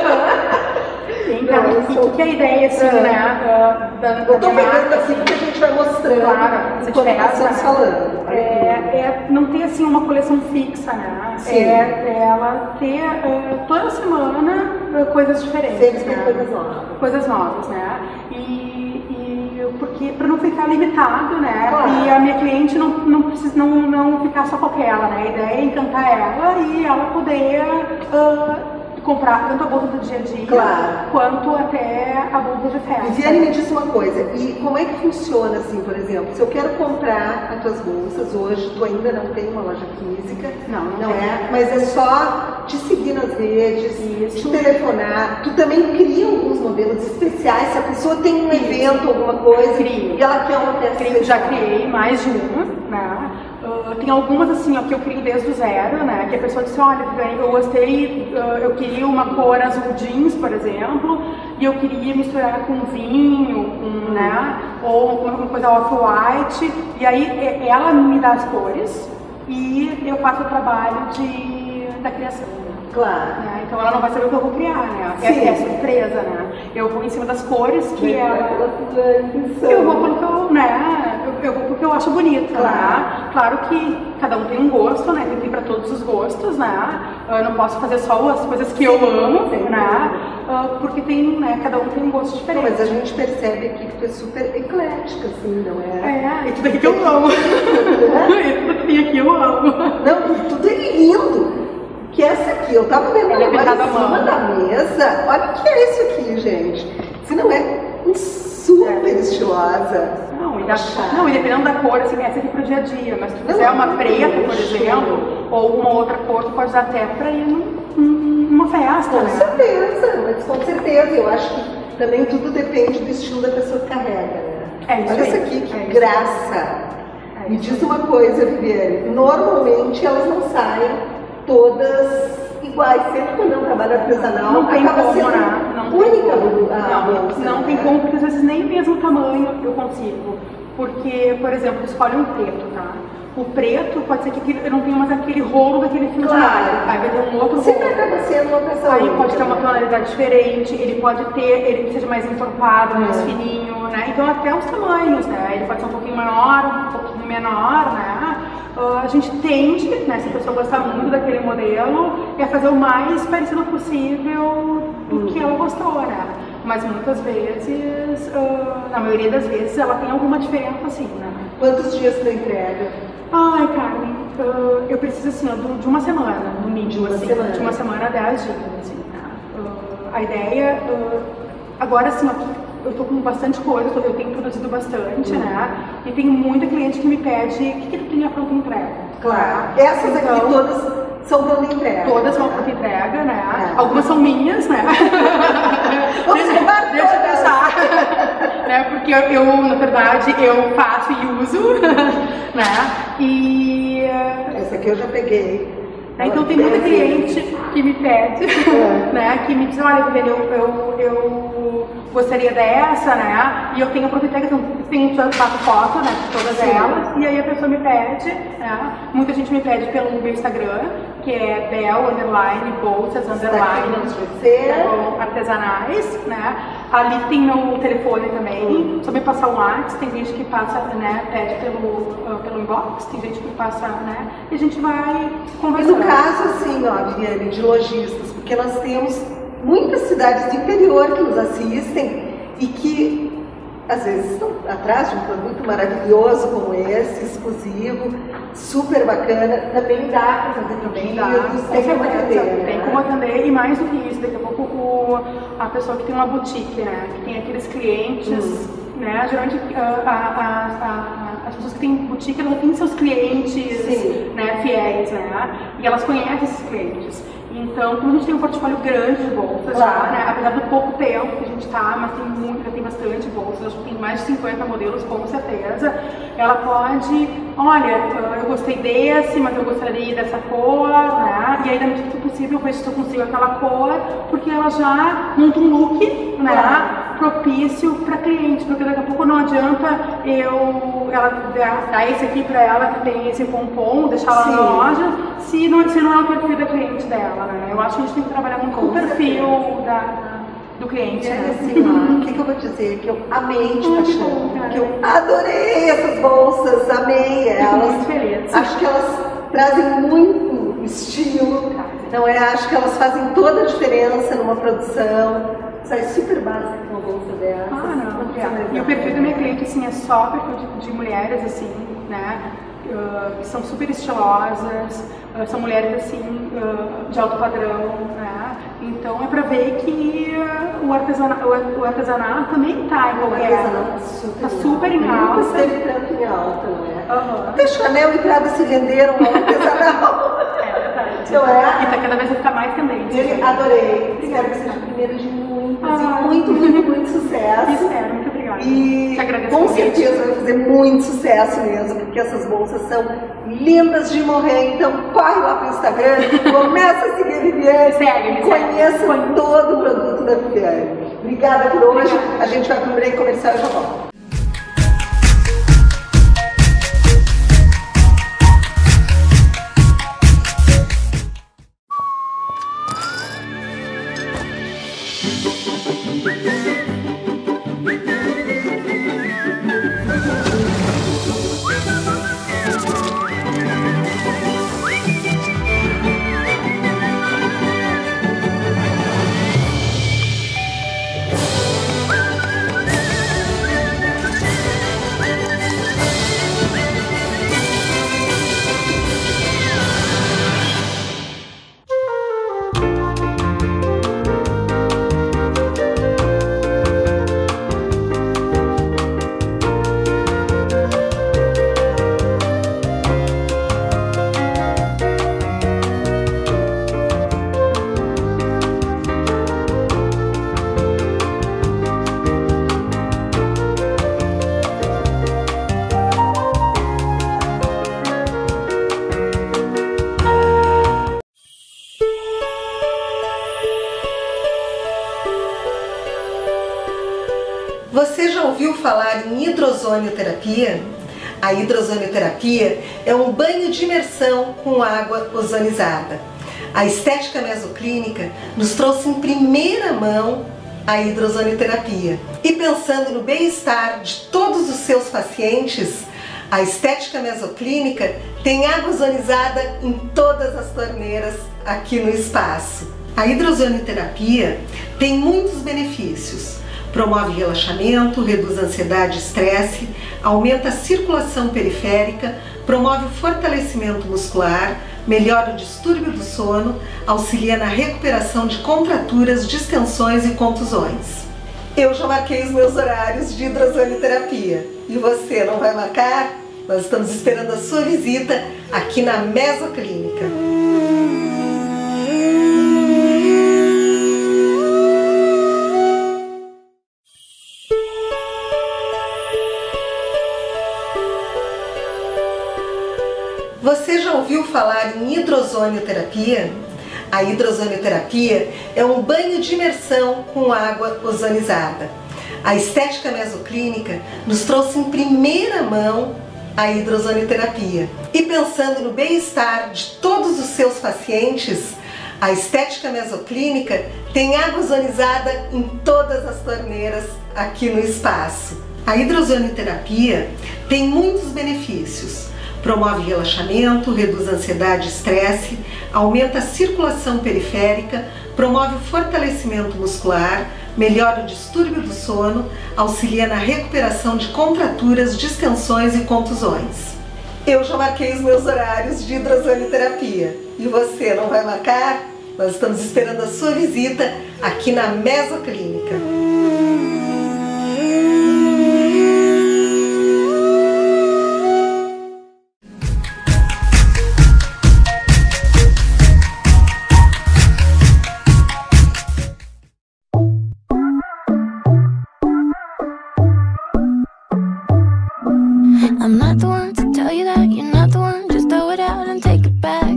Então, o que é a ideia, assim, né? Eu tô pegando assim porque a gente vai mostrando. Claro, nós estamos falando. Não ter, assim, uma coleção fixa, né? Ela ter toda semana coisas diferentes. Sempre tem coisas novas. Coisas novas, né? Porque para não ficar limitado, né? Claro. E a minha cliente não precisa não ficar só com ela, né? A ideia é encantar ela e ela poder comprar tanto a bolsa do dia a dia, quanto até a bolsa de festa. Viviane, me disse uma coisa, e como é que funciona assim, por exemplo, se eu quero comprar as tuas bolsas hoje, tu ainda não tem uma loja física, não é, mas é só te seguir nas redes, te telefonar, tu também cria alguns modelos especiais, se a pessoa tem um evento, alguma coisa, e ela quer uma peça especial. Já criei mais de uma, né? Tem algumas assim, ó, que eu crio desde o zero, né? Que a pessoa disse, olha, eu gostei, eu queria uma cor azul jeans, por exemplo, e eu queria misturar com vinho, né? Ou uma coisa off-white, e aí ela me dá as cores e eu faço o trabalho da criação. Claro. Né? Então ela não vai saber o que eu vou criar, né? É surpresa, né? Eu vou em cima das cores que eu vou pelo que eu, né? Eu vou porque eu acho bonito, né? Claro que cada um tem um gosto, né? Tem para todos os gostos, né? Eu não posso fazer só as coisas que eu amo, né? Porque tem, né? Cada um tem um gosto diferente. Mas a gente percebe aqui que tu é super eclética, assim, não é? E tudo aqui que eu amo. E tudo aqui eu amo. Não, tudo é lindo. Que essa aqui, eu tava vendo agora em cima da mesa. Olha o que é isso aqui, gente. Se não é super estilosa. Não, e dependendo da cor, assim, essa aqui pro dia a dia. Mas se tu quiser uma preta, por exemplo, ou uma outra cor, tu pode usar até pra ir numa festa. Com certeza, mas com certeza. Eu acho que também tudo depende do estilo da pessoa que carrega, né? Olha essa aqui, que graça. Me diz uma coisa, Viviane. Normalmente elas não saem todas iguais, sempre quando é um trabalho artesanal, não tem acaba como, sendo única. Não tem como, porque às vezes nem o mesmo tamanho eu consigo. Porque, por exemplo, escolhe um preto, tá? O preto pode ser que eu não tenha mais aquele rolo daquele fio de malha. Aí vai ter um outro sempre rolo. Acaba sendo uma peça aí pode ter uma tonalidade diferente, ele pode ter, ele seja mais encorpado, mais fininho, né? Então até os tamanhos, né? Ele pode ser um pouquinho maior, um pouquinho menor, né? A gente tende, né, se a pessoa gostar muito daquele modelo, é fazer o mais parecido possível do que ela gostou, né? Mas muitas vezes, na maioria das vezes, ela tem alguma diferença assim, né? Quantos dias tu entrega? Ai, Carmen, eu preciso assim, de uma semana, no mínimo, assim, de uma semana a 10 dias, assim, tá? A ideia, agora assim, eu tô com bastante coisa, eu tenho produzido bastante, né? E tem muita cliente que me pede, o que tu tem a pronta entrega? Claro. Essas aqui todas são pronta entrega. Todas são pronta entrega, né? Algumas são minhas, né? Deixa eu pensar. Né? Porque eu, na verdade, eu faço e uso, né? E... essa aqui eu já peguei. Então tem muita cliente que me pede, né? Que me diz, olha, Viviane, gostaria dessa, né? E eu tenho aproveitado que eu faço foto, né, de todas elas, e aí a pessoa me pede, né? Muita gente me pede pelo meu Instagram, que é bel_bolsas_artesanais, né? Ali tem meu telefone também, só me passar o WhatsApp, tem gente que passa, né, pede pelo inbox, tem gente que passa, né? E a gente vai conversando. E no caso, assim, ó, Viviane, de lojistas, porque nós temos muitas cidades do interior que nos assistem e que às vezes estão atrás de um produto maravilhoso como esse, exclusivo, super bacana, também dá para fazer pedidos, tem como atender. Tem como atender, e mais do que isso, daqui a pouco a pessoa que tem uma boutique, né, que tem aqueles clientes, né, geralmente as pessoas que têm boutique, elas têm seus clientes, né, fiéis, né, e elas conhecem esses clientes. Então, como a gente tem um portfólio grande de bolsas já, né, apesar do pouco tempo que a gente tá, mas tem bastante bolsas, acho que tem mais de 50 modelos com certeza, ela pode, olha, eu gostei desse, mas eu gostaria dessa cor, né, e aí da medida do possível eu vejo se eu consigo aquela cor, porque ela já monta um look, né, propício para cliente, porque daqui a pouco não adianta ela dar esse aqui para ela que tem esse pompom, deixar lá na loja, se não é o perfil da cliente dela, né? Eu acho que a gente tem que trabalhar muito com o perfil do cliente. Né? Assim, o que eu vou dizer? Que eu amei de paixão, que eu adorei essas bolsas, amei elas. Fico muito feliz. Acho que elas trazem muito estilo, não é? Acho que elas fazem toda a diferença numa produção. Sai super básica uma bolsa dessa. Não. E o perfil da minha cliente, assim, é só perfil de mulheres, assim, né? Que são super estilosas, são mulheres, assim, de alto padrão, né? Então é pra ver que o artesanato também tá em qualquer. Tá super em alta. Nunca esteve tanto em alta, né? Até Chanel e Prada se venderam ao artesanal. Não é? E tá cada vez vai ficar mais tendente. Adorei. Espero que seja a primeira de muito sucesso. Espero, muito obrigada. E com certeza vai fazer muito sucesso mesmo, porque essas bolsas são lindas de morrer. Então corre lá pro Instagram, começa a seguir a Viviane, conheça todo o produto da Viviane. Obrigada por hoje. A gente vai pro break comercial e já volta. Você já ouviu falar em hidrozonioterapia? A hidrozonioterapia é um banho de imersão com água ozonizada. A Estética Mesoclínica nos trouxe em primeira mão a hidrozonioterapia. E pensando no bem-estar de todos os seus pacientes, a Estética Mesoclínica tem água ozonizada em todas as torneiras aqui no espaço. A hidrozonioterapia tem muitos benefícios. Promove relaxamento, reduz ansiedade e estresse, aumenta a circulação periférica, promove o fortalecimento muscular, melhora o distúrbio do sono, auxilia na recuperação de contraturas, distensões e contusões. Eu já marquei os meus horários de hidrozonioterapia. E você não vai marcar? Nós estamos esperando a sua visita aqui na Mesoclínica. Você já ouviu falar em hidrozonioterapia? A hidrozonioterapia é um banho de imersão com água ozonizada. A estética mesoclínica nos trouxe em primeira mão a hidrozoniterapia. E pensando no bem-estar de todos os seus pacientes, a estética mesoclínica tem água ozonizada em todas as torneiras aqui no espaço. A hidrozoniterapia tem muitos benefícios. Promove relaxamento, reduz ansiedade e estresse, aumenta a circulação periférica, promove o fortalecimento muscular, melhora o distúrbio do sono, auxilia na recuperação de contraturas, distensões e contusões. Eu já marquei os meus horários de hidrozoniterapia. E você não vai marcar? Nós estamos esperando a sua visita aqui na Mesoclínica. I'm not the one to tell you that you're not the one. Just throw it out and take it back.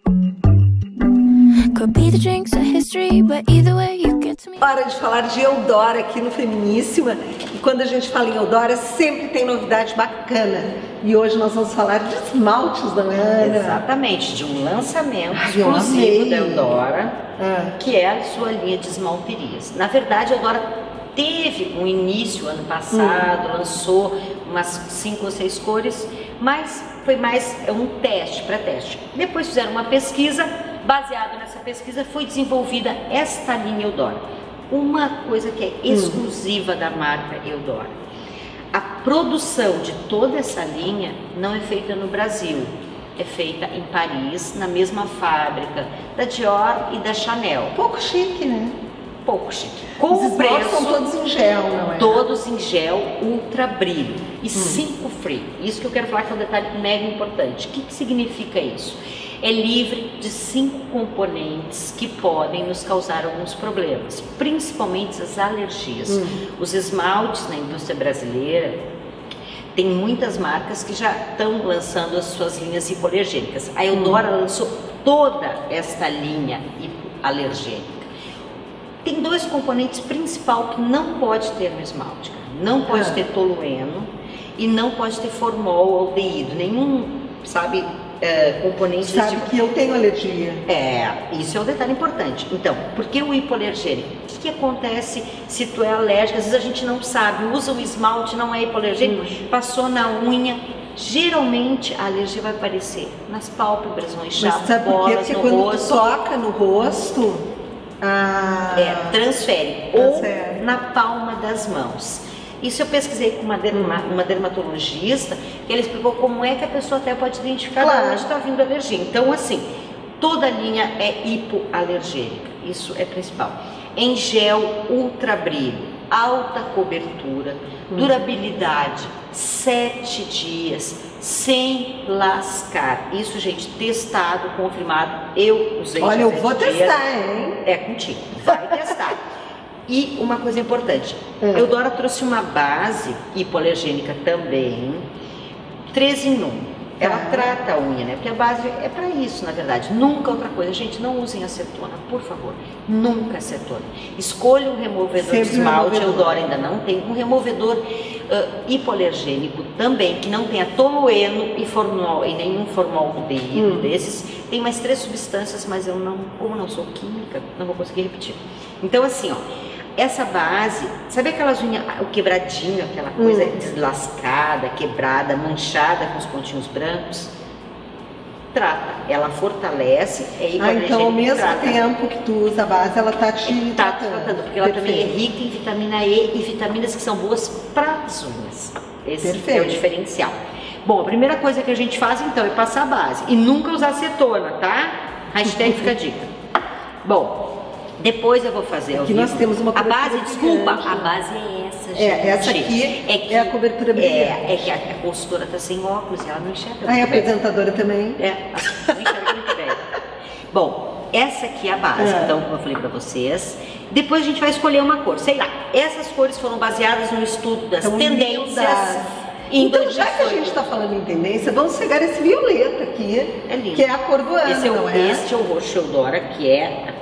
Could be the drinks or history, but either way you get to me. Hora de falar de Eudora aqui no Feminíssima. E quando a gente fala em Eudora, sempre tem novidade bacana. E hoje nós vamos falar de esmaltes, não é, Ana? Exatamente, de um lançamento exclusivo da Eudora, que é a sua linha de esmalterias. Na verdade, a Eudora teve um início ano passado, lançou umas 5 ou 6 cores, mas foi mais um teste, pré-teste. Depois fizeram uma pesquisa, baseado nessa pesquisa foi desenvolvida esta linha Eudora. Uma coisa que é exclusiva da marca Eudora. A produção de toda essa linha não é feita no Brasil, é feita em Paris, na mesma fábrica da Dior e da Chanel. Pouco chique, né? Pouco chique. Com os preços são todos em gel, não é? Todos em gel, ultra brilho e 5 free. Isso que eu quero falar que é um detalhe mega importante. O que significa isso? É livre de 5 componentes que podem nos causar alguns problemas, principalmente as alergias. Os esmaltes na indústria brasileira, tem muitas marcas que já estão lançando as suas linhas hipoalergênicas. A Eudora lançou toda esta linha hipoalergênica. Tem 2 componentes principais que não pode ter no esmalte. Não pode ter tolueno e não pode ter formol ou aldeído. Nenhum, sabe, componente... Sabe que eu tenho alergia. Isso é um detalhe importante. Então, por que o hipoalergênico? O que acontece se tu é alérgico? Às vezes a gente não sabe, usa o esmalte, não é hipoalergênico, passou na unha. Geralmente a alergia vai aparecer nas pálpebras, no inchaço, bolas, no quando rosto. Tu toca no rosto... transfere, ou na palma das mãos. Isso eu pesquisei com uma dermatologista, que ele explicou como é que a pessoa até pode identificar de onde está vindo a alergia. Então, assim, toda a linha é hipoalergênica, isso é principal. Em gel, ultra brilho, alta cobertura, durabilidade, 7 dias, sem lascar. Isso, gente, testado, confirmado. Eu usei. Olha, eu vou testar, hein? É contigo, vai testar. E uma coisa importante, Eudora trouxe uma base hipoalergênica também, 3 em 1. Ela trata a unha, né? Porque a base é para isso, na verdade. Nunca outra coisa. Gente, não usem acetona, por favor. Nunca acetona. Escolha um removedor de esmalte. Eudora ainda não tem. Um removedor hipoalergênico também, que não tenha tolueno e formol, e nenhum formaldeído desses. Tem mais 3 substâncias, mas eu não, como não sou química, não vou conseguir repetir. Então, assim, ó. Essa base, sabe aquelas unhas, o quebradinho, aquela coisa deslascada, quebrada, manchada com os pontinhos brancos? Trata, ela fortalece, então ao mesmo tempo que tu usa a base, ela tá te tratando, porque ela também é rica em vitamina E e vitaminas que são boas para as unhas. Esse é o diferencial. Bom, a primeira coisa que a gente faz então é passar a base e nunca usar acetona, tá? Hashtag fica a dica. Bom, depois eu vou fazer. Aqui nós temos uma cobertura. A base, desculpa, a base é essa, gente. Essa aqui é a cobertura brilhante. É que a consultora tá sem óculos e ela não enxerga. A apresentadora também? Não enxerga muito bem. Bom, essa aqui é a base, então, como eu falei pra vocês. Depois a gente vai escolher uma cor, sei lá. Essas cores foram baseadas no estudo das tendências. Então, já que a gente está falando em tendência, vamos pegar esse violeta aqui, que é a cor do ano, não é? Este é o roxo Eudora, que é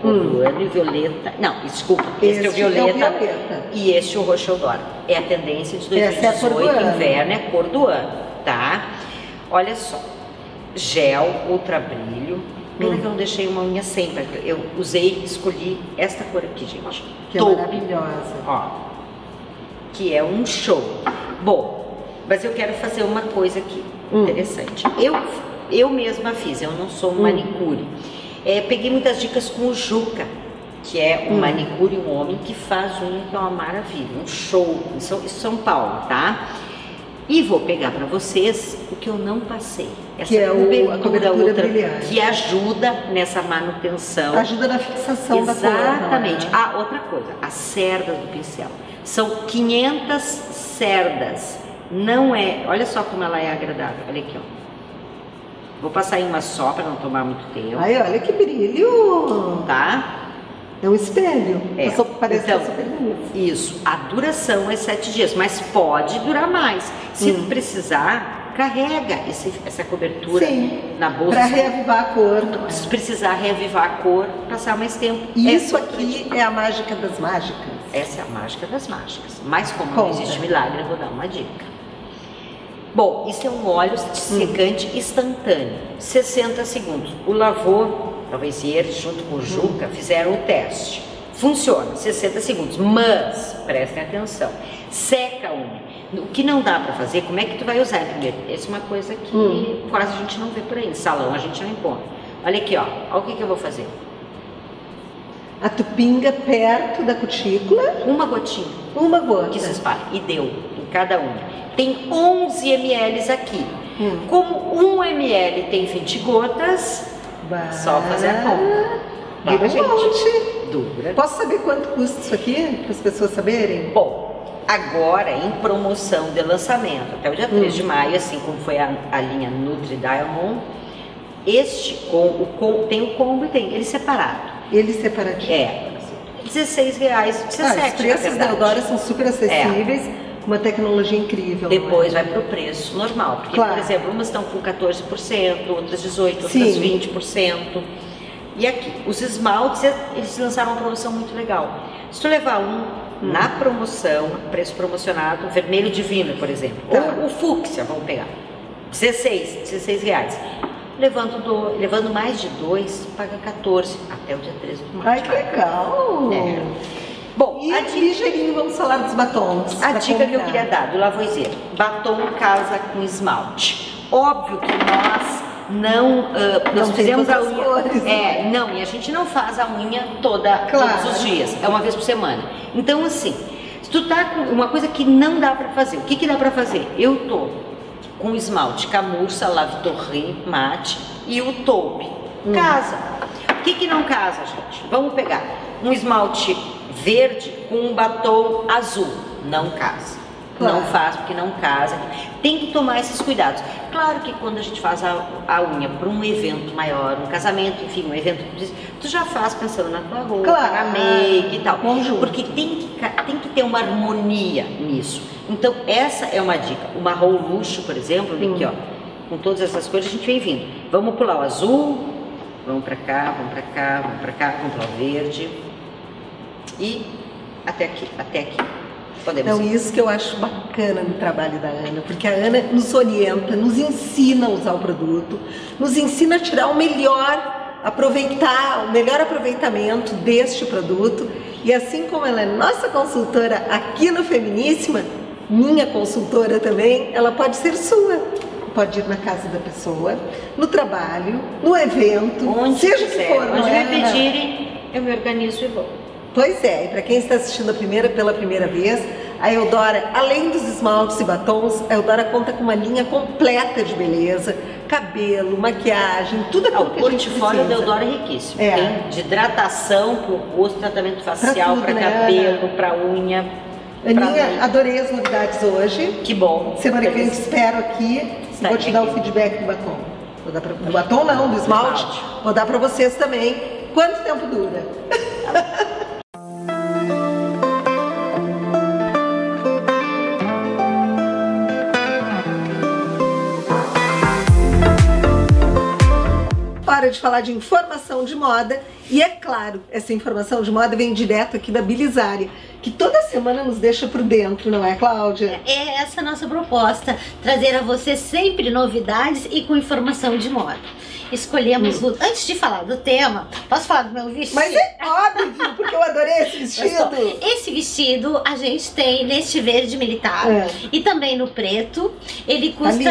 cor do ano, e violeta... Não, desculpa, este é o violeta, e este o roxo Eudora. É a tendência de 2018, inverno, é a cor do ano, tá? Olha só, gel, ultra brilho. Pena que eu não deixei uma unha sempre. Eu escolhi esta cor aqui, gente. Que é maravilhosa. Ó, que é um show. Bom, mas eu quero fazer uma coisa aqui interessante. Eu mesma fiz, eu não sou manicure. Peguei muitas dicas com o Juca, que é um manicure, um homem que faz unha, que é uma maravilha, um show em São Paulo, tá? E vou pegar para vocês o que eu não passei. Essa que é a cobertura brilhante. Que ajuda nessa manutenção. Ajuda na fixação da cor. Exatamente. Ah, outra coisa, as cerdas do pincel. São 500 cerdas. Não é... Olha só como ela é agradável. Olha aqui, ó. Vou passar em uma só para não tomar muito tempo. Ai, olha que brilho! Tá? É um espelho. Parece então, super bonito. Isso. A duração é 7 dias, mas pode durar mais. Se precisar, carrega essa cobertura na bolsa. Para reavivar a cor. Se precisar reavivar a cor, passar mais tempo. Isso aqui é a mágica das mágicas. Essa é a mágica das mágicas. Mas como não existe milagre, eu vou dar uma dica. Bom, isso é um óleo secante instantâneo. 60 segundos. O Lavô, talvez eles, junto com o Juca, fizeram o teste. Funciona, 60 segundos. Mas, prestem atenção, seca a unha. O que não dá para fazer, como é que tu vai usar primeiro? Essa é uma coisa que quase a gente não vê por aí. Em salão a gente não encontra. Olha aqui, ó. Olha o que eu vou fazer. A tu pinga perto da cutícula. Uma gotinha. Uma gota. Que se espalha. E deu em cada unha. Tem 11 ml aqui. Como 1 ml tem 20 gotas, só fazer a conta. Dura, gente. Dura. Posso saber quanto custa isso aqui, para as pessoas saberem? Bom, agora em promoção de lançamento, até o dia 3 de maio, assim como foi a linha Nutri Diamond, tem o combo e tem ele separado. Ele separadinho. R$16, 17. Os preços da Eudora são super acessíveis. Uma tecnologia incrível. Depois vai para o preço normal. Porque, por exemplo, umas estão com 14%, outras 18%, outras 20%. E aqui, os esmaltes, eles lançaram uma promoção muito legal. Se tu levar na promoção, preço promocionado, vermelho divino, por exemplo, ou o fúcsia, vamos pegar, R$16. Levando mais de 2, paga 14, até o dia 13 do maio. Ai, que legal! Bom, ligeirinho, vamos falar dos batons. A dica que eu queria dar do Lavoisier: batom casa com esmalte. Óbvio que nós fizemos a unha. Não, e a gente não faz a unha todos os dias, é uma vez por semana. Então, assim, se tu tá com uma coisa que não dá pra fazer, o que dá pra fazer? Eu tô com o esmalte Camurça, Lave Torre, Mate e o Taupe. Casa. O que não casa, gente? Vamos pegar um esmalte verde com um batom azul. Não casa. Não faz porque não casa. Tem que tomar esses cuidados. Claro que quando a gente faz a unha para um evento maior, um casamento, enfim, um evento, tu já faz pensando na tua roupa, na make e tal. Porque tem que ter uma harmonia nisso. Então essa é uma dica. O marrom luxo, por exemplo, aqui, ó, com todas essas coisas a gente vem vindo. Vamos pular o azul, vamos para cá, vamos para cá, vamos para cá, vamos para o verde. E até aqui. Podemos ir. Isso que eu acho bacana no trabalho da Ana, porque a Ana nos orienta, nos ensina a usar o produto, nos ensina a tirar o melhor aproveitamento deste produto. E assim como ela é nossa consultora aqui no Feminíssima, minha consultora também, ela pode ser sua. Pode ir na casa da pessoa, no trabalho, no evento, onde seja o que for. Onde me pedirem, eu me organizo e vou. Pois é, e para quem está assistindo pela primeira vez, a Eudora, além dos esmaltes e batons, a Eudora conta com uma linha completa de beleza, cabelo, maquiagem, tudo aquilo que a gente precisa. O portfólio da Eudora é riquíssimo. Tem de hidratação para o rosto, tratamento facial, para cabelo, para unha. Aninha, adorei as novidades hoje. Que bom. Semana que vem te espero aqui. Vou te dar o feedback do batom. Do batom não, do esmalte. Vou dar para vocês também. Quanto tempo dura? hora de falar de informação de moda. E é claro, essa informação de moda vem direto aqui da Bilisária, que toda semana nos deixa por dentro, não é, Cláudia? É essa a nossa proposta, trazer a você sempre novidades e com informação de moda. Escolhemos, antes de falar do tema, posso falar do meu vestido? Mas é óbvio, porque eu adorei esse vestido. Esse vestido a gente tem neste verde militar e também no preto. Ele custa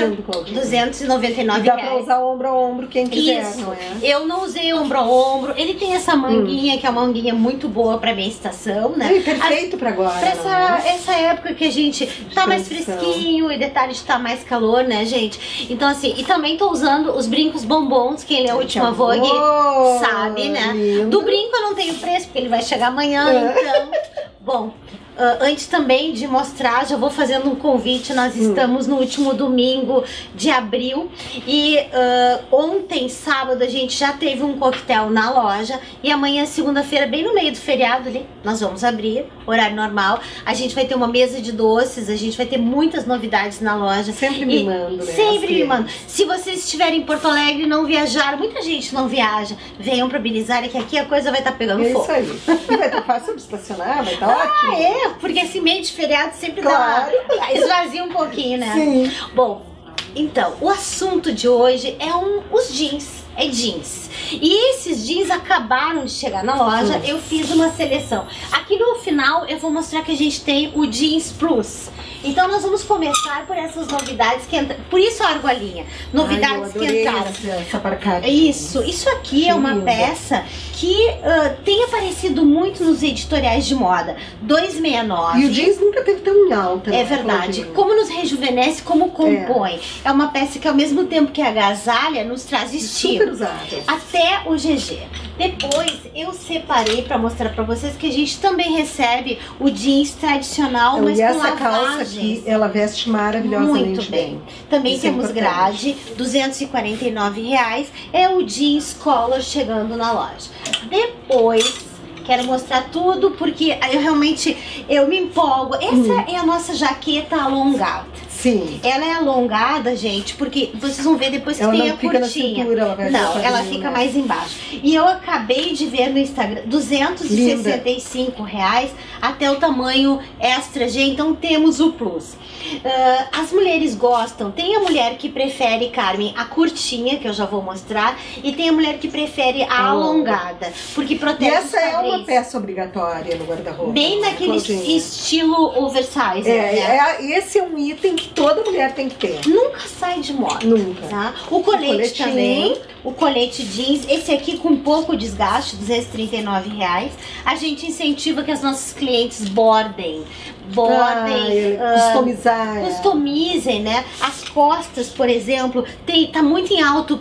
R$299. E dá pra usar ombro a ombro quem quiser, isso. Não é? Eu não usei ombro a ombro. Ele tem essa manguinha, que é uma manguinha muito boa pra minha estação, né? Perfeito pra agora. Pra essa época que a gente tá mais fresquinho e detalhe de tá mais calor, né, gente? Então assim, e também tô usando os brincos bombons. Quem lê a última Vogue sabe, né? Lindo. Do brinco eu não tenho preço, porque ele vai chegar amanhã, então... Bom, antes também de mostrar, já vou fazendo um convite. Nós estamos no último domingo de abril e ontem, sábado, a gente já teve um coquetel na loja e amanhã, segunda-feira, bem no meio do feriado ali, nós vamos abrir, horário normal. A gente vai ter uma mesa de doces, a gente vai ter muitas novidades na loja. Sempre mimando, né? Sempre mimando. Se vocês estiverem em Porto Alegre e não viajaram, muita gente não viaja, venham pra Bilisária que aqui a coisa vai estar pegando fogo. Isso aí. E vai estar fácil de estacionar, vai estar ótimo. Porque esse meio de feriado sempre esvazia um pouquinho, né? Sim. Bom, então, o assunto de hoje é os jeans. É jeans. E esses jeans acabaram de chegar na loja. Eu fiz uma seleção. Aqui no final eu vou mostrar que a gente tem o Jeans Plus. Então nós vamos começar por essas novidades que entram. Por isso a argolinha. Novidades que entraram. Essa parcada. Isso aqui é uma peça que tem aparecido muito nos editoriais de moda. 269. E o jeans nunca teve tão em alta. É verdade. Como nos rejuvenesce, como compõe. É uma peça que ao mesmo tempo que agasalha, nos traz estilo. Até o GG. Depois eu separei pra mostrar pra vocês que a gente também recebe o jeans tradicional, mas com essa calça aqui, ela veste maravilhosamente muito bem. Também temos grade, R$249. É o jeans collar chegando na loja. Depois quero mostrar tudo porque eu me empolgo. Essa é a nossa jaqueta alongada. Sim. Ela é alongada, gente, porque vocês vão ver depois que tem a curtinha. Na cintura, ela fica mais embaixo. E eu acabei de ver no Instagram, R$265 até o tamanho extra G, então temos o plus. As mulheres gostam, tem a mulher que prefere, Carmen, a curtinha, que eu já vou mostrar, e tem a mulher que prefere a alongada, porque protege os quadris. Essa é uma peça obrigatória no guarda-roupa. Bem naquele estilo oversize. Esse é um item que toda mulher tem que ter. Nunca sai de moda. Nunca. Tá? O colete também, o colete jeans, esse aqui com pouco desgaste, R$239. A gente incentiva que as nossas clientes bordem, customizem, né? As costas, por exemplo, tá muito em alta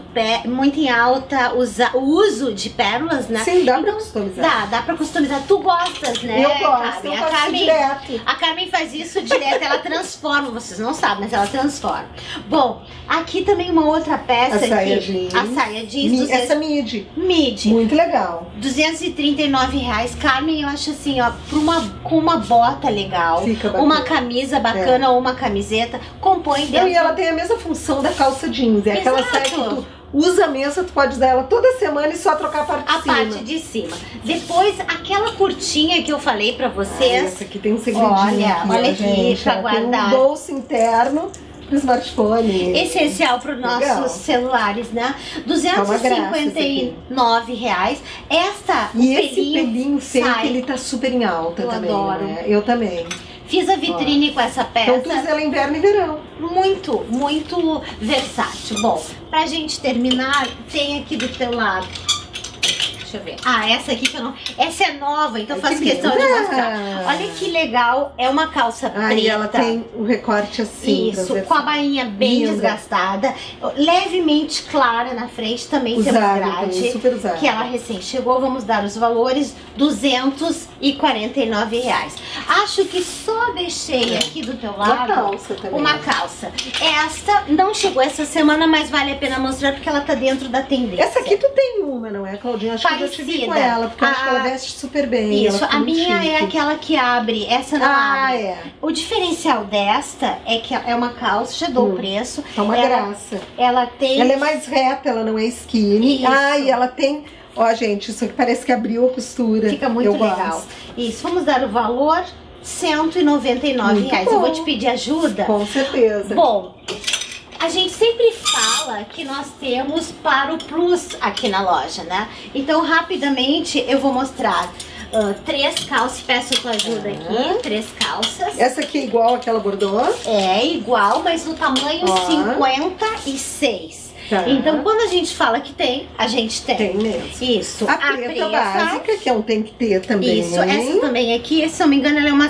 o uso de pérolas, né? Sim, dá pra customizar. Dá pra customizar. Tu gostas, né? Eu gosto, eu faço direto. A Carmen faz isso direto, ela transforma, vocês não sabem, mas ela transforma. Bom, aqui também uma outra peça, a saia jeans. Essa midi. Muito legal. R$239. Carmen, eu acho assim, ó, com uma bota legal, uma camisa bacana ou uma camiseta, compõe dentro. E ela tem a mesma função da calça jeans. É aquela saia que tu usa mesmo, tu pode usar ela toda semana e só trocar a parte de cima. Depois, aquela curtinha que eu falei pra vocês. Essa aqui tem um segredinho. Olha aqui, pra guardar. Tem um bolso interno pro smartphone. Essencial para os nossos celulares, né? R$259. Esse pelinho fake, ele tá super em alta também. Eu adoro. Né? Eu também. Fiz a vitrine com essa peça. Então tu usa ela inverno e verão. Muito, muito versátil. Bom, pra gente terminar, tem aqui do teu lado. Deixa eu ver. Essa aqui que eu não... Essa é nova, então eu faço questão de mostrar. Olha que legal. É uma calça preta. E ela tem um recorte assim. Isso, com a bainha bem desgastada. Levemente clara na frente. Também temos grade. Super usado. Que ela recém chegou. Vamos dar os valores. R$249. Acho que só deixei aqui do teu lado uma calça. Esta não chegou essa semana, mas vale a pena mostrar porque ela tá dentro da tendência. Essa aqui tu tem uma, não é, Claudinha? Acho que eu te vi com ela, porque eu acho que ela veste super bem. Isso, a minha é aquela que abre, essa não abre. É. O diferencial desta é que é uma calça, já dou o preço. Tá uma graça. Ela tem... Ela é mais reta, ela não é skinny. Isso. E ela tem... Ó, gente, isso aqui parece que abriu a costura. Fica muito legal. Isso, vamos dar o valor... R$199. Eu vou te pedir ajuda? Com certeza. Bom, a gente sempre fala que nós temos para o Plus aqui na loja, né? Então, rapidamente, eu vou mostrar 3 calças. Peço a tua ajuda aqui. 3 calças. Essa aqui é igual àquela bordô? É igual, mas no tamanho 56. Tá. Então, quando a gente fala que tem, a gente tem. Tem mesmo. Isso. A preta básica, que é um tem que ter também. Isso, essa também aqui, se eu não me engano, ela é uma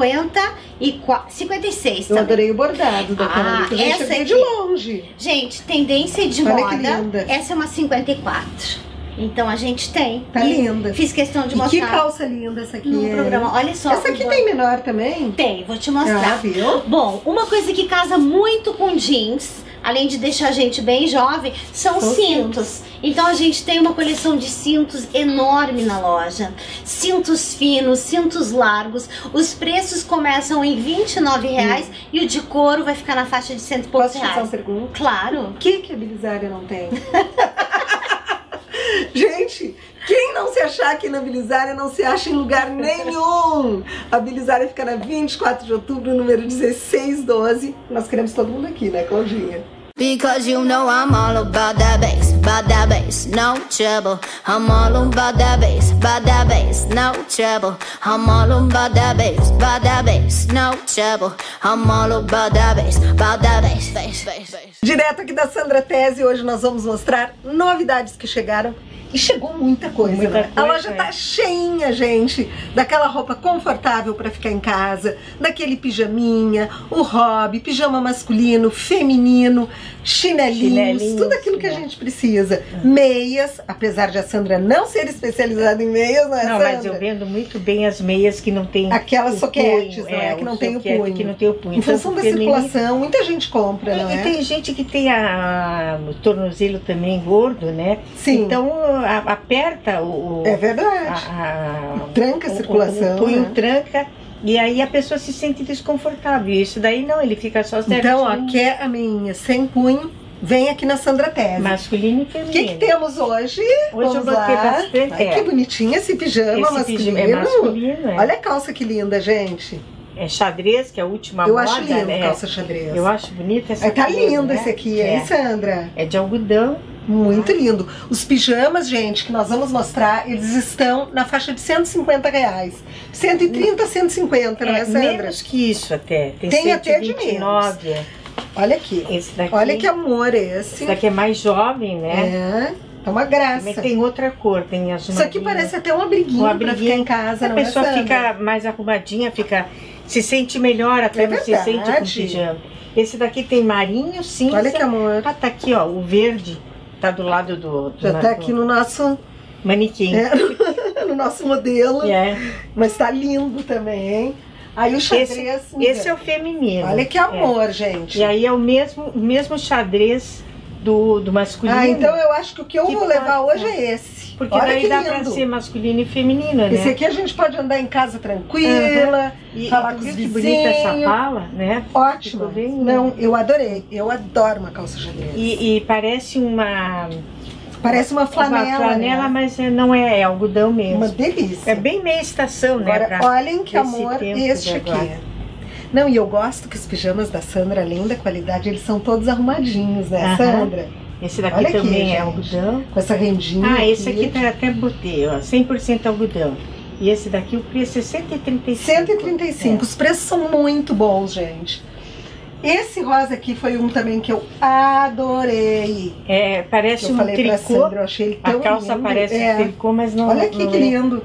56 Eu também. adorei o bordado daquela que essa cheguei aqui, de longe. Gente, tendência de Olha moda. que linda. Essa é uma 54. Então a gente tem. Tá linda. Fiz questão de E mostrar. que calça linda essa aqui. No programa. Olha só. Essa aqui tem menor também? Tem, vou te mostrar. Viu? Bom, uma coisa que casa muito com jeans, além de deixar a gente bem jovem, são cintos. Então a gente tem uma coleção de cintos enorme na loja. Cintos finos, cintos largos. Os preços começam em R$29 e o de couro vai ficar na faixa de R$100 e poucos. Posso te fazer uma pergunta? Claro. O que a Belisária não tem? Gente, quem não se achar aqui na Belisária não se acha em lugar nenhum. A Belisária fica na 24 de outubro, número 1612. Nós queremos todo mundo aqui, né, Claudinha? Because you know I'm all about that bass, no trouble. I'm all about that bass, no trouble. I'm all about that bass, no trouble. I'm all about that bass, bass. Direto aqui da Sandra Tese, hoje nós vamos mostrar novidades que chegaram. E chegou muita coisa, né? A loja tá cheinha, gente, daquela roupa confortável pra ficar em casa, daquele pijaminha, o hobby, pijama masculino, feminino, chinelinhos, tudo aquilo que a gente precisa. Meias, apesar de a Sandra não ser especializada em meias, não é, Sandra? Não, mas eu vendo muito bem as meias que não tem aquelas soquetes, né? Que não tem o punho. Que não tem o punho. Em função da circulação, muita gente compra, não é? E tem gente que tem o tornozelo também gordo, né? Sim. Então aperta o... É verdade. Tranca a circulação. O punho tranca. E aí a pessoa se sente desconfortável. Isso daí não, ele fica só certinho. Então, ó, quer a meinha sem punho, vem aqui na Sandra Tese. Masculino e feminino. O que temos hoje? Hoje eu botei bastante. Ai, que bonitinho esse pijama masculino. É masculino, é. Olha a calça que linda, gente. É xadrez, que é a última eu moda, acho lindo, né? Calça xadrez. Eu acho bonita essa tá calça, lindo, né? esse aqui, hein, Sandra? É de algodão. Muito lindo. Os pijamas, gente, que nós vamos mostrar, eles estão na faixa de R$150. 130, 150, não é, Sandra? Menos que isso até. Tem até de menos. Olha aqui. Esse daqui, olha que amor esse. Esse daqui é mais jovem, né? É uma graça. Também tem outra cor, tem as isso aqui parece até um abriguinho pra ficar em casa, não é, Sandra? A pessoa fica mais arrumadinha, se sente melhor, até não se sente com pijama. Esse daqui tem marinho, cinza. Olha que amor. Ah, tá aqui, ó, o verde. Tá do lado do já tá aqui no nosso manequim. No nosso modelo. Mas tá lindo também, hein? Aí o xadrez. Esse é o feminino. Olha que amor, gente. E aí é o mesmo xadrez do masculino. Ah, então eu acho que o que eu vou levar hoje é esse. Porque olha daí dá pra ser masculino e feminino, né? Esse aqui a gente pode andar em casa tranquila, falar com os vizinhos. Que bonita essa pala, né? Ótimo. Não, eu adorei. Eu adoro uma calça xadrez. E parece uma... Parece uma flanela. Uma flanela, né? Mas não é, é algodão mesmo. Uma delícia. É bem meia estação, agora, né? Olhem que amor este aqui. Não, e eu gosto que os pijamas da Sandra, além da qualidade, eles são todos arrumadinhos, né, Sandra? Esse daqui também é algodão. Com essa rendinha. Ah, esse aqui tá até botei, ó, 100% algodão. E esse daqui o preço é 135. 135. Os preços são muito bons, gente. Esse rosa aqui foi um também que eu adorei. É, parece um tricô. Pra Sandra, eu achei ele tão a calça lindo. parece um tricô, mas não. Olha aqui que lindo.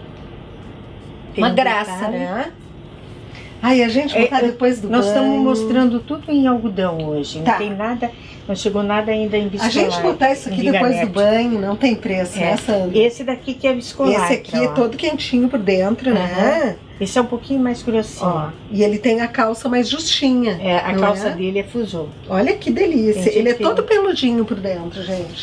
Tem uma graça, né? Ai, a gente botar depois do banho. Nós estamos mostrando tudo em algodão hoje. Não tem nada, não chegou nada ainda em viscolate. A gente botar isso aqui depois do banho não tem preço, né, Sandra? Esse daqui que é viscolate. Esse aqui é todo quentinho por dentro, né? Esse é um pouquinho mais grossinho. Ó, e ele tem a calça mais justinha. A calça dele é fusô. Olha que delícia. Ele é todo peludinho por dentro, gente.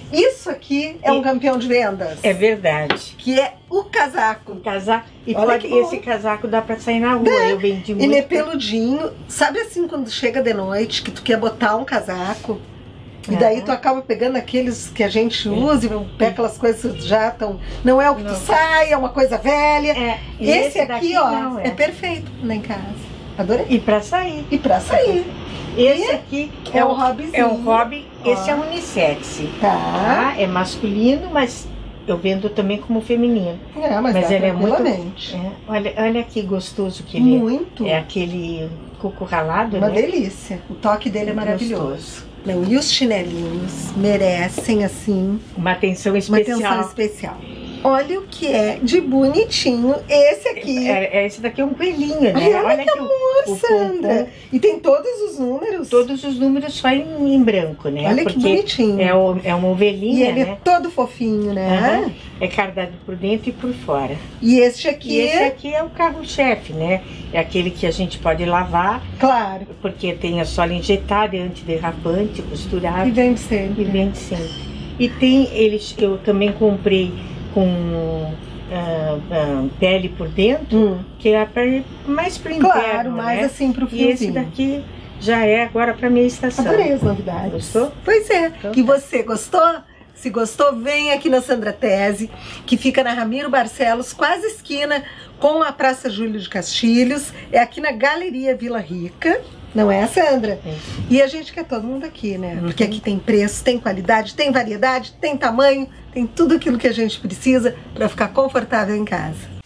Isso aqui é um campeão de vendas. É verdade. Que é o casaco. O casaco. E esse casaco dá pra sair na rua. Eu vendi muito. Ele é peludinho. Sabe assim, quando chega de noite, que tu quer botar um casaco, e daí tu acaba pegando aqueles que a gente usa e pega aquelas coisas que já estão... Não é o que tu sai, é uma coisa velha. Esse aqui, ó, é perfeito lá em casa. Adorei. E pra sair. E pra sair. Esse aqui é o hobbyzinho. É um hobby, esse é unissex. Tá. É masculino, mas eu vendo também como feminino. Mas ele é muito... olha que gostoso que ele muito. É aquele coco ralado, Uma delícia. O toque dele é maravilhoso. Gostoso. Não, e os chinelinhos merecem, assim... Uma atenção especial. Uma atenção especial. Olha o que é de bonitinho esse aqui. Esse daqui é um coelhinho, né? Olha que amor, Sandra. E tem todos os números? Todos os números só em branco, né? Olha que bonitinho. É uma ovelhinha, e ele é todo fofinho, né? É cardado por dentro e por fora. E esse aqui é o carro-chefe, né? É aquele que a gente pode lavar. Claro. Porque tem a sola injetada, é antiderrapante, costurado. E vende sempre. E tem eu também comprei com pele por dentro, que é mais pro inverno, claro, mais assim pro friozinho. E esse daqui já é agora pra minha estação. Adorei as novidades. Gostou? Pois é. Então, e você gostou? Se gostou, vem aqui na Sandra Tese, que fica na Ramiro Barcelos, quase esquina com a Praça Júlio de Castilhos. É aqui na Galeria Vila Rica. Não é, Sandra? E a gente quer todo mundo aqui, né? Porque aqui tem preço, tem qualidade, tem variedade, tem tamanho, tem tudo aquilo que a gente precisa para ficar confortável em casa.